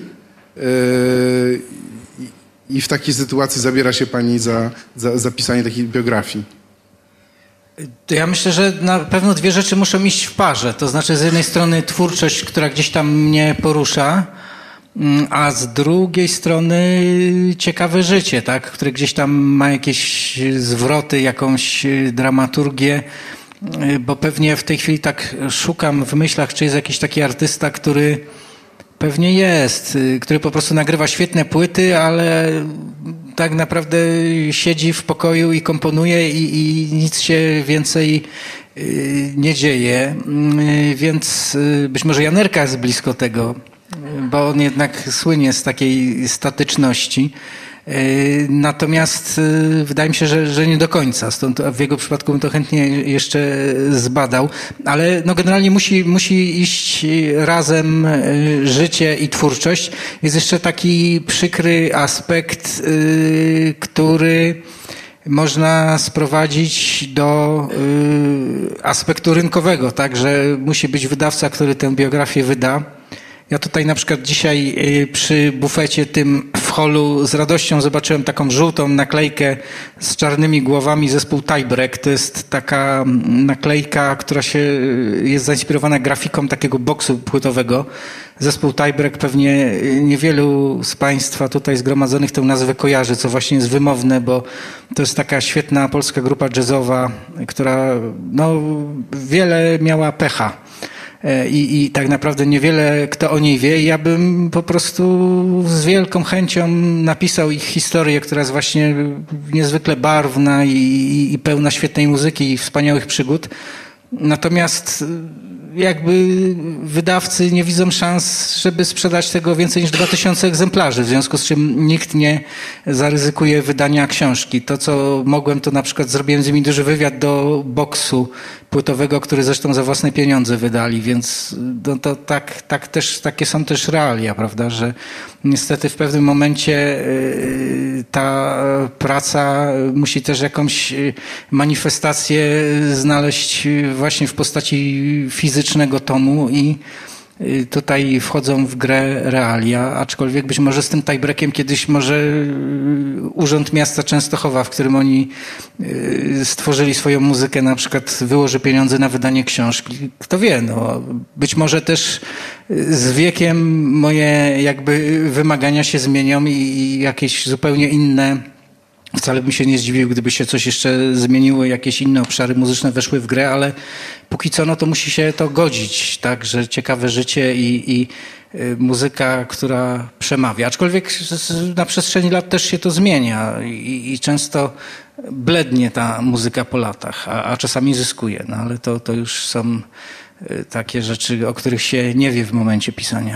i w takiej sytuacji zabiera się pani za pisanie takiej biografii? To ja myślę, że na pewno dwie rzeczy muszą iść w parze. To znaczy z jednej strony twórczość, która gdzieś tam mnie porusza, a z drugiej strony ciekawe życie, tak, które gdzieś tam ma jakieś zwroty, jakąś dramaturgię, bo pewnie w tej chwili tak szukam w myślach, czy jest jakiś taki artysta, który pewnie jest, który po prostu nagrywa świetne płyty, ale tak naprawdę siedzi w pokoju i komponuje i nic się więcej nie dzieje, więc być może Janerka jest blisko tego. bo on jednak słynie z takiej statyczności. Natomiast wydaje mi się, że nie do końca. Stąd w jego przypadku bym to chętnie jeszcze zbadał. Ale no generalnie musi iść razem życie i twórczość. Jest jeszcze taki przykry aspekt, który można sprowadzić do aspektu rynkowego, tak, że musi być wydawca, który tę biografię wyda. Ja tutaj na przykład dzisiaj przy bufecie tym w holu z radością zobaczyłem taką żółtą naklejkę z czarnymi głowami zespół Tiebreak. To jest taka naklejka, która jest zainspirowana grafiką takiego boksu płytowego. Zespół Tiebreak pewnie niewielu z Państwa tutaj zgromadzonych tę nazwę kojarzy, co właśnie jest wymowne, bo to jest taka świetna polska grupa jazzowa, która no, wiele miała pecha. I tak naprawdę niewiele kto o niej wie. Ja bym po prostu z wielką chęcią napisał ich historię, która jest właśnie niezwykle barwna i pełna świetnej muzyki i wspaniałych przygód. Natomiast jakby wydawcy nie widzą szans, żeby sprzedać tego więcej niż 2000 egzemplarzy, w związku z czym nikt nie zaryzykuje wydania książki. To, co mogłem, to na przykład zrobiłem z nimi duży wywiad do boksu płytowego, który zresztą za własne pieniądze wydali, więc no to takie są też realia, prawda, że niestety w pewnym momencie ta praca musi też jakąś manifestację znaleźć właśnie w postaci fizycznego tomu i tutaj wchodzą w grę realia, aczkolwiek być może z tym Tiebreakiem kiedyś może Urząd Miasta Częstochowa, w którym oni stworzyli swoją muzykę, na przykład wyłoży pieniądze na wydanie książki. Kto wie, no, być może też z wiekiem moje jakby wymagania się zmienią i jakieś zupełnie inne. Wcale bym się nie zdziwił, gdyby się coś jeszcze zmieniło, jakieś inne obszary muzyczne weszły w grę, ale póki co no to musi się to godzić, tak, że ciekawe życie i muzyka, która przemawia. Aczkolwiek na przestrzeni lat też się to zmienia i często blednie ta muzyka po latach, a czasami zyskuje, no ale to już są takie rzeczy, o których się nie wie w momencie pisania.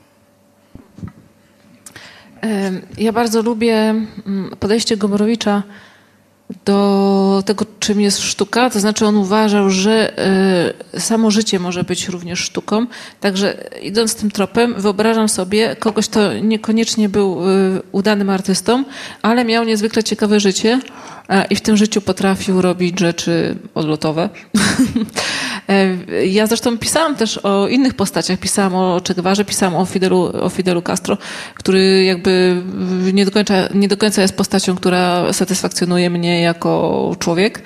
Ja bardzo lubię podejście Gombrowicza do tego, czym jest sztuka. To znaczy on uważał, że samo życie może być również sztuką. Także idąc tym tropem, wyobrażam sobie kogoś, kto niekoniecznie był udanym artystą, ale miał niezwykle ciekawe życie i w tym życiu potrafił robić rzeczy odlotowe. Ja zresztą pisałam też o innych postaciach. Pisałam o Che Guevarze, pisałam o Fidelu Castro, który jakby nie do końca jest postacią, która satysfakcjonuje mnie jako człowiek.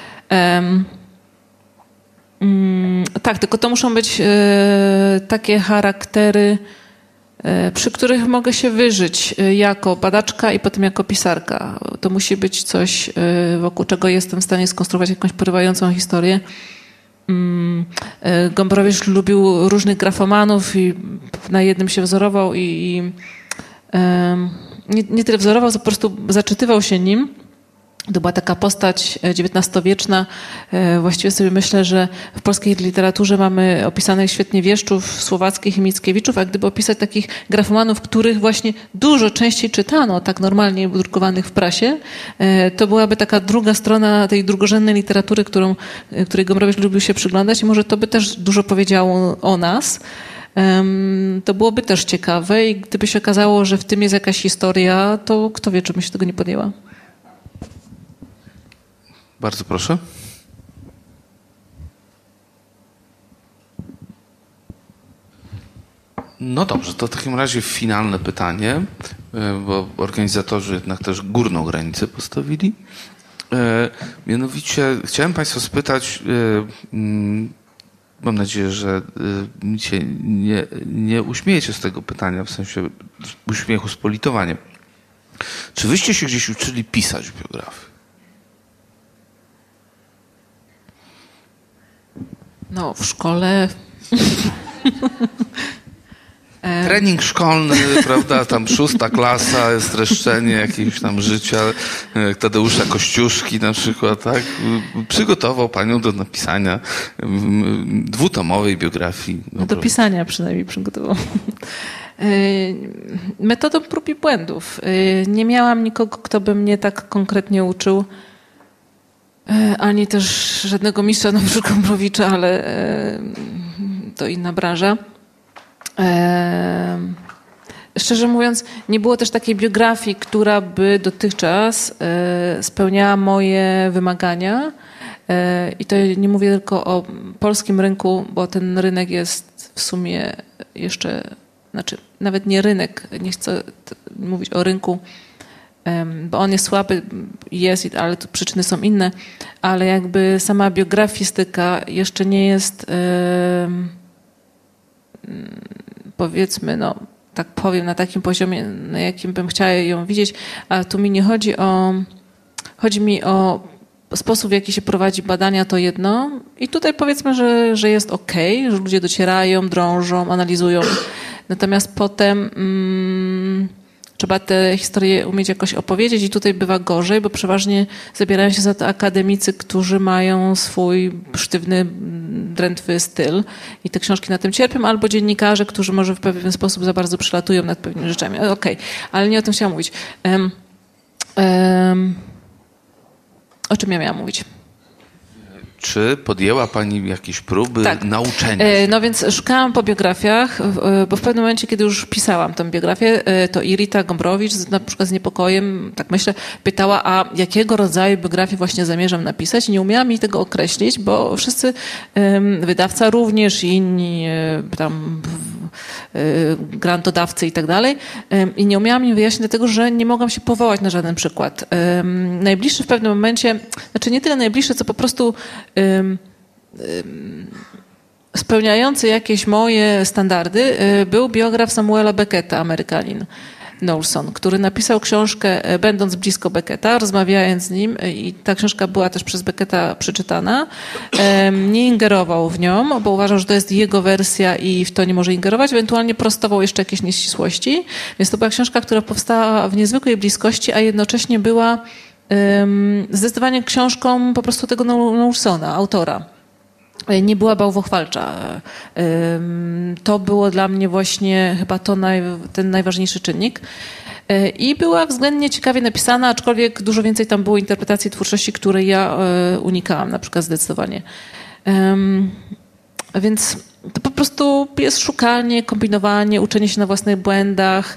Tak, tylko to muszą być takie charaktery, przy których mogę się wyżyć jako badaczka i potem jako pisarka. To musi być coś, wokół czego jestem w stanie skonstruować jakąś porywającą historię. Gombrowicz lubił różnych grafomanów i na jednym się wzorował i nie tyle wzorował, co po prostu zaczytywał się nim. To była taka postać XIX-wieczna. Właściwie sobie myślę, że w polskiej literaturze mamy opisanych świetnie Wieszczów, Słowackich i Mickiewiczów, a gdyby opisać takich grafomanów, których właśnie dużo częściej czytano, tak normalnie drukowanych w prasie, to byłaby taka druga strona tej drugorzędnej literatury, której Gombrowicz lubił się przyglądać i może to by też dużo powiedziało o nas. To byłoby też ciekawe i gdyby się okazało, że w tym jest jakaś historia, to kto wie, czy bym się tego nie podjęła. Bardzo proszę. No dobrze, to w takim razie finalne pytanie, bo organizatorzy jednak też górną granicę postawili. Mianowicie chciałem Państwa spytać, mam nadzieję, że się nie uśmiejecie z tego pytania, w sensie uśmiechu z politowaniem. Czy wyście się gdzieś uczyli pisać biografię? No, w szkole. trening szkolny, prawda, tam 6. klasa, streszczenie jakiegoś tam życia, jak Tadeusza Kościuszki na przykład, tak? Przygotował panią do napisania 2-tomowej biografii. Do pisania przynajmniej przygotował. Metodą prób i błędów. Nie miałam nikogo, kto by mnie tak konkretnie uczył, ani też żadnego mistrza Nowego Gombrowicza, ale to inna branża. Szczerze mówiąc, nie było też takiej biografii, która by dotychczas spełniała moje wymagania. I to nie mówię tylko o polskim rynku, bo ten rynek jest w sumie jeszcze, znaczy nawet nie rynek, nie chcę mówić o rynku, bo on jest słaby, jest, ale tu przyczyny są inne, ale jakby sama biografistyka jeszcze nie jest, powiedzmy, no tak powiem, na takim poziomie, na jakim bym chciała ją widzieć, a tu mi nie chodzi o, chodzi mi o sposób, w jaki się prowadzi badania, to jedno. I tutaj powiedzmy, że jest okej, że ludzie docierają, drążą, analizują. Natomiast potem trzeba te historie umieć jakoś opowiedzieć i tutaj bywa gorzej, bo przeważnie zabierają się za to akademicy, którzy mają swój sztywny, drętwy styl i te książki na tym cierpią, albo dziennikarze, którzy może w pewien sposób za bardzo przylatują nad pewnymi rzeczami. Okej, ale nie o tym chciałam mówić. O czym ja miałam mówić? Czy podjęła pani jakieś próby nauczenia? No więc szukałam po biografiach, bo w pewnym momencie, kiedy już pisałam tę biografię, to Irita Gombrowicz na przykład z niepokojem, tak myślę, pytała, a jakiego rodzaju biografię właśnie zamierzam napisać. I nie umiałam mi tego określić, bo wszyscy, wydawca również i inni tam grantodawcy i tak dalej. I nie umiałam im wyjaśnić dlatego, że nie mogłam się powołać na żaden przykład. Najbliższy w pewnym momencie, znaczy nie tyle najbliższy, co po prostu spełniający jakieś moje standardy, był biograf Samuela Becketa, Amerykanin Knowlson, który napisał książkę będąc blisko Becketa, rozmawiając z nim i ta książka była też przez Becketa przeczytana. Nie ingerował w nią, bo uważał, że to jest jego wersja i w to nie może ingerować. Ewentualnie prostował jeszcze jakieś nieścisłości. Więc to była książka, która powstała w niezwykłej bliskości, a jednocześnie była zdecydowanie książką po prostu tego Knowlsona, autora. Nie była bałwochwalcza. To było dla mnie właśnie chyba ten najważniejszy czynnik. I była względnie ciekawie napisana, aczkolwiek dużo więcej tam było interpretacji twórczości, której ja unikałam na przykład zdecydowanie. Więc to po prostu jest szukanie, kombinowanie, uczenie się na własnych błędach.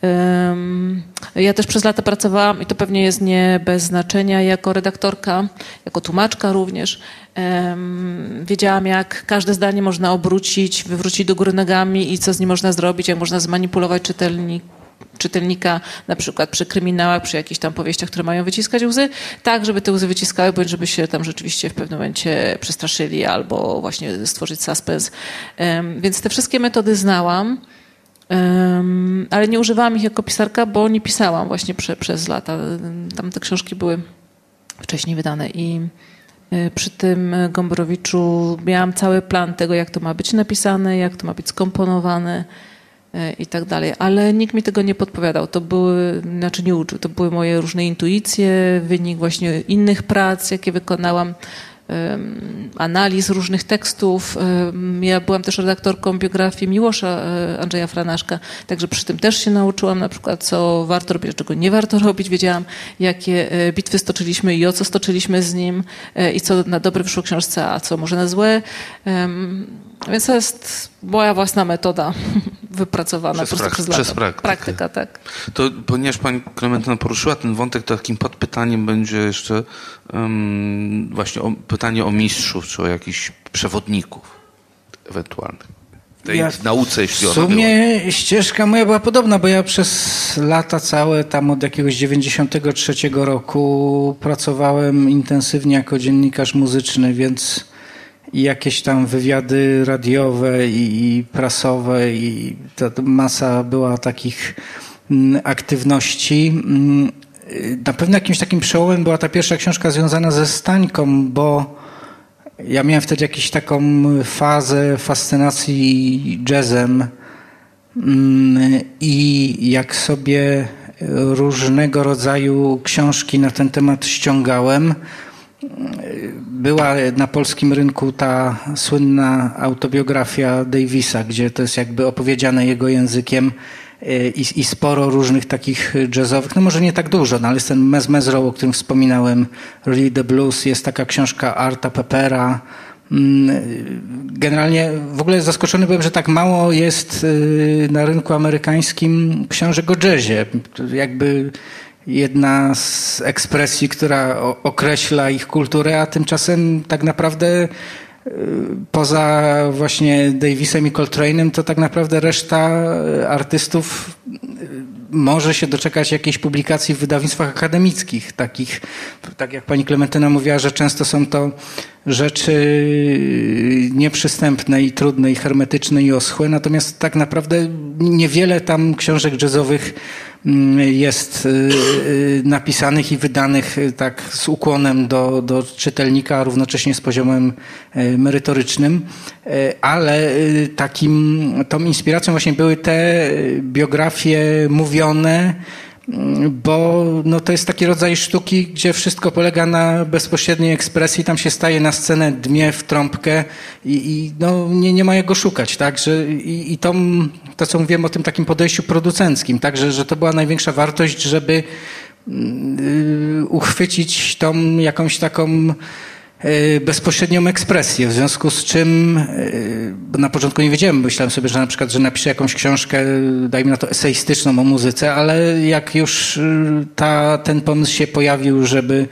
Ja też przez lata pracowałam, i to pewnie jest nie bez znaczenia, jako redaktorka, jako tłumaczka również. Wiedziałam, jak każde zdanie można obrócić, wywrócić do góry nogami i co z nim można zrobić, jak można zmanipulować czytelnika, na przykład przy kryminałach, przy jakichś tam powieściach, które mają wyciskać łzy, tak, żeby te łzy wyciskały, bądź żeby się tam rzeczywiście w pewnym momencie przestraszyli albo właśnie stworzyć suspens. Więc te wszystkie metody znałam, ale nie używałam ich jako pisarka, bo nie pisałam właśnie przez lata. Tam te książki były wcześniej wydane i przy tym Gombrowiczu miałam cały plan tego, jak to ma być napisane, jak to ma być skomponowane i tak dalej, ale nikt mi tego nie podpowiadał. Nie uczył. To były moje różne intuicje, wynik właśnie innych prac, jakie wykonałam, analiz różnych tekstów. Ja byłam też redaktorką biografii Miłosza Andrzeja Franaszka, także przy tym też się nauczyłam na przykład, co warto robić, a czego nie warto robić. Wiedziałam, jakie bitwy stoczyliśmy i o co stoczyliśmy z nim i co na dobre wyszło książce, a co może na złe. Więc to jest moja własna metoda wypracowana przez lata. Przez Praktyka, tak. To ponieważ pani Klementyna poruszyła ten wątek, to takim podpytaniem będzie jeszcze właśnie pytanie o mistrzów, czy o jakichś przewodników ewentualnych. W tej nauce, jeśli ona była. W sumie ścieżka moja była podobna, bo ja przez lata całe, tam od jakiegoś 93 roku pracowałem intensywnie jako dziennikarz muzyczny, więc i jakieś tam wywiady radiowe i prasowe i ta masa była takich aktywności. Na pewno jakimś takim przełomem była ta pierwsza książka związana ze Stańką, bo ja miałem wtedy jakąś taką fazę fascynacji jazzem I jak sobie różnego rodzaju książki na ten temat ściągałem, była na polskim rynku ta słynna autobiografia Davisa, gdzie to jest jakby opowiedziane jego językiem i sporo różnych takich jazzowych, no może nie tak dużo, no ale jest ten Mez Row, o którym wspominałem, Really the Blues, jest taka książka Arta Peppera. Generalnie w ogóle zaskoczony byłem, że tak mało jest na rynku amerykańskim książek o jazzie. Jakby jedna z ekspresji, która określa ich kulturę, a tymczasem tak naprawdę poza właśnie Davisem i Coltrane'em, to tak naprawdę reszta artystów może się doczekać jakiejś publikacji w wydawnictwach akademickich, takich, tak jak pani Klementyna mówiła, że często są to rzeczy nieprzystępne i trudne i hermetyczne i oschłe, natomiast tak naprawdę niewiele tam książek jazzowych jest napisanych i wydanych tak z ukłonem do czytelnika, a równocześnie z poziomem merytorycznym, ale tą inspiracją właśnie były te biografie mówione, bo no to jest taki rodzaj sztuki, gdzie wszystko polega na bezpośredniej ekspresji, tam się staje na scenę, dmie w trąbkę i no nie ma jak go szukać, tak, i to co mówiłem o tym takim podejściu producenckim, tak, że to była największa wartość, żeby uchwycić tą jakąś taką bezpośrednią ekspresję, w związku z czym bo na początku nie wiedziałem, myślałem sobie, że na przykład, że napiszę jakąś książkę, dajmy na to eseistyczną o muzyce, ale jak już ten pomysł się pojawił, żeby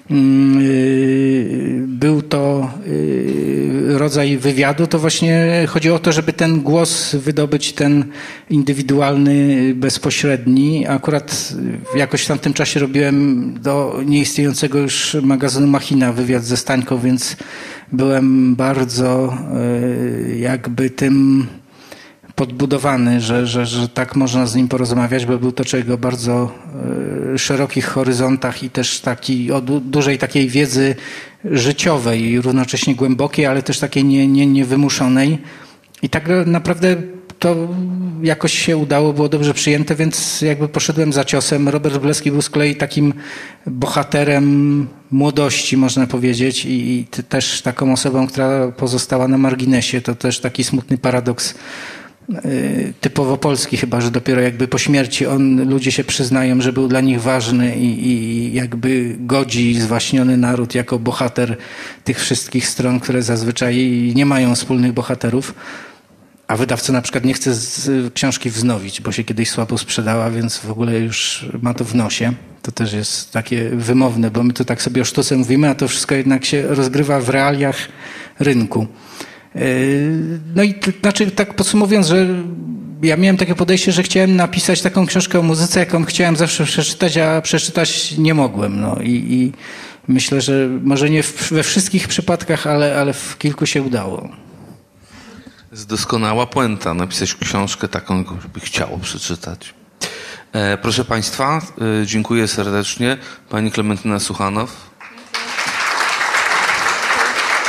był to rodzaj wywiadu, to właśnie chodziło o to, żeby ten głos wydobyć, ten indywidualny, bezpośredni. Akurat jakoś w tamtym czasie robiłem do nieistniejącego już magazynu Machina wywiad ze Stańką, więc byłem bardzo jakby tym podbudowany, że tak można z nim porozmawiać, bo był to człowiek o bardzo szerokich horyzontach i też o dużej takiej wiedzy życiowej i równocześnie głębokiej, ale też takiej niewymuszonej. I tak naprawdę to jakoś się udało, było dobrze przyjęte, więc jakby poszedłem za ciosem. Robert Wrubleski był z kolei takim bohaterem młodości, można powiedzieć, i też taką osobą, która pozostała na marginesie. To też taki smutny paradoks typowo polski chyba, że dopiero jakby po śmierci ludzie się przyznają, że był dla nich ważny i jakby godzi zwaśniony naród jako bohater tych wszystkich stron, które zazwyczaj nie mają wspólnych bohaterów. A wydawca na przykład nie chce książki wznowić, bo się kiedyś słabo sprzedała, więc w ogóle już ma to w nosie. To też jest takie wymowne, bo my tu tak sobie o sztuce mówimy, a to wszystko jednak się rozgrywa w realiach rynku. No i znaczy tak podsumowując, że ja miałem takie podejście, że chciałem napisać taką książkę o muzyce, jaką chciałem zawsze przeczytać, a przeczytać nie mogłem. No i myślę, że może nie we wszystkich przypadkach, ale w kilku się udało. Jest doskonała puenta, napisać książkę taką, jaką by chciało przeczytać. Proszę Państwa, dziękuję serdecznie. Pani Klementyna Suchanow.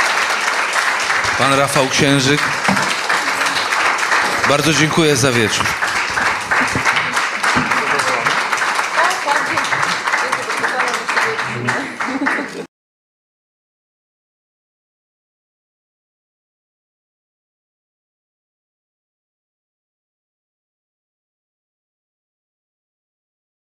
Pan Rafał Księżyk. Bardzo dziękuję za wieczór.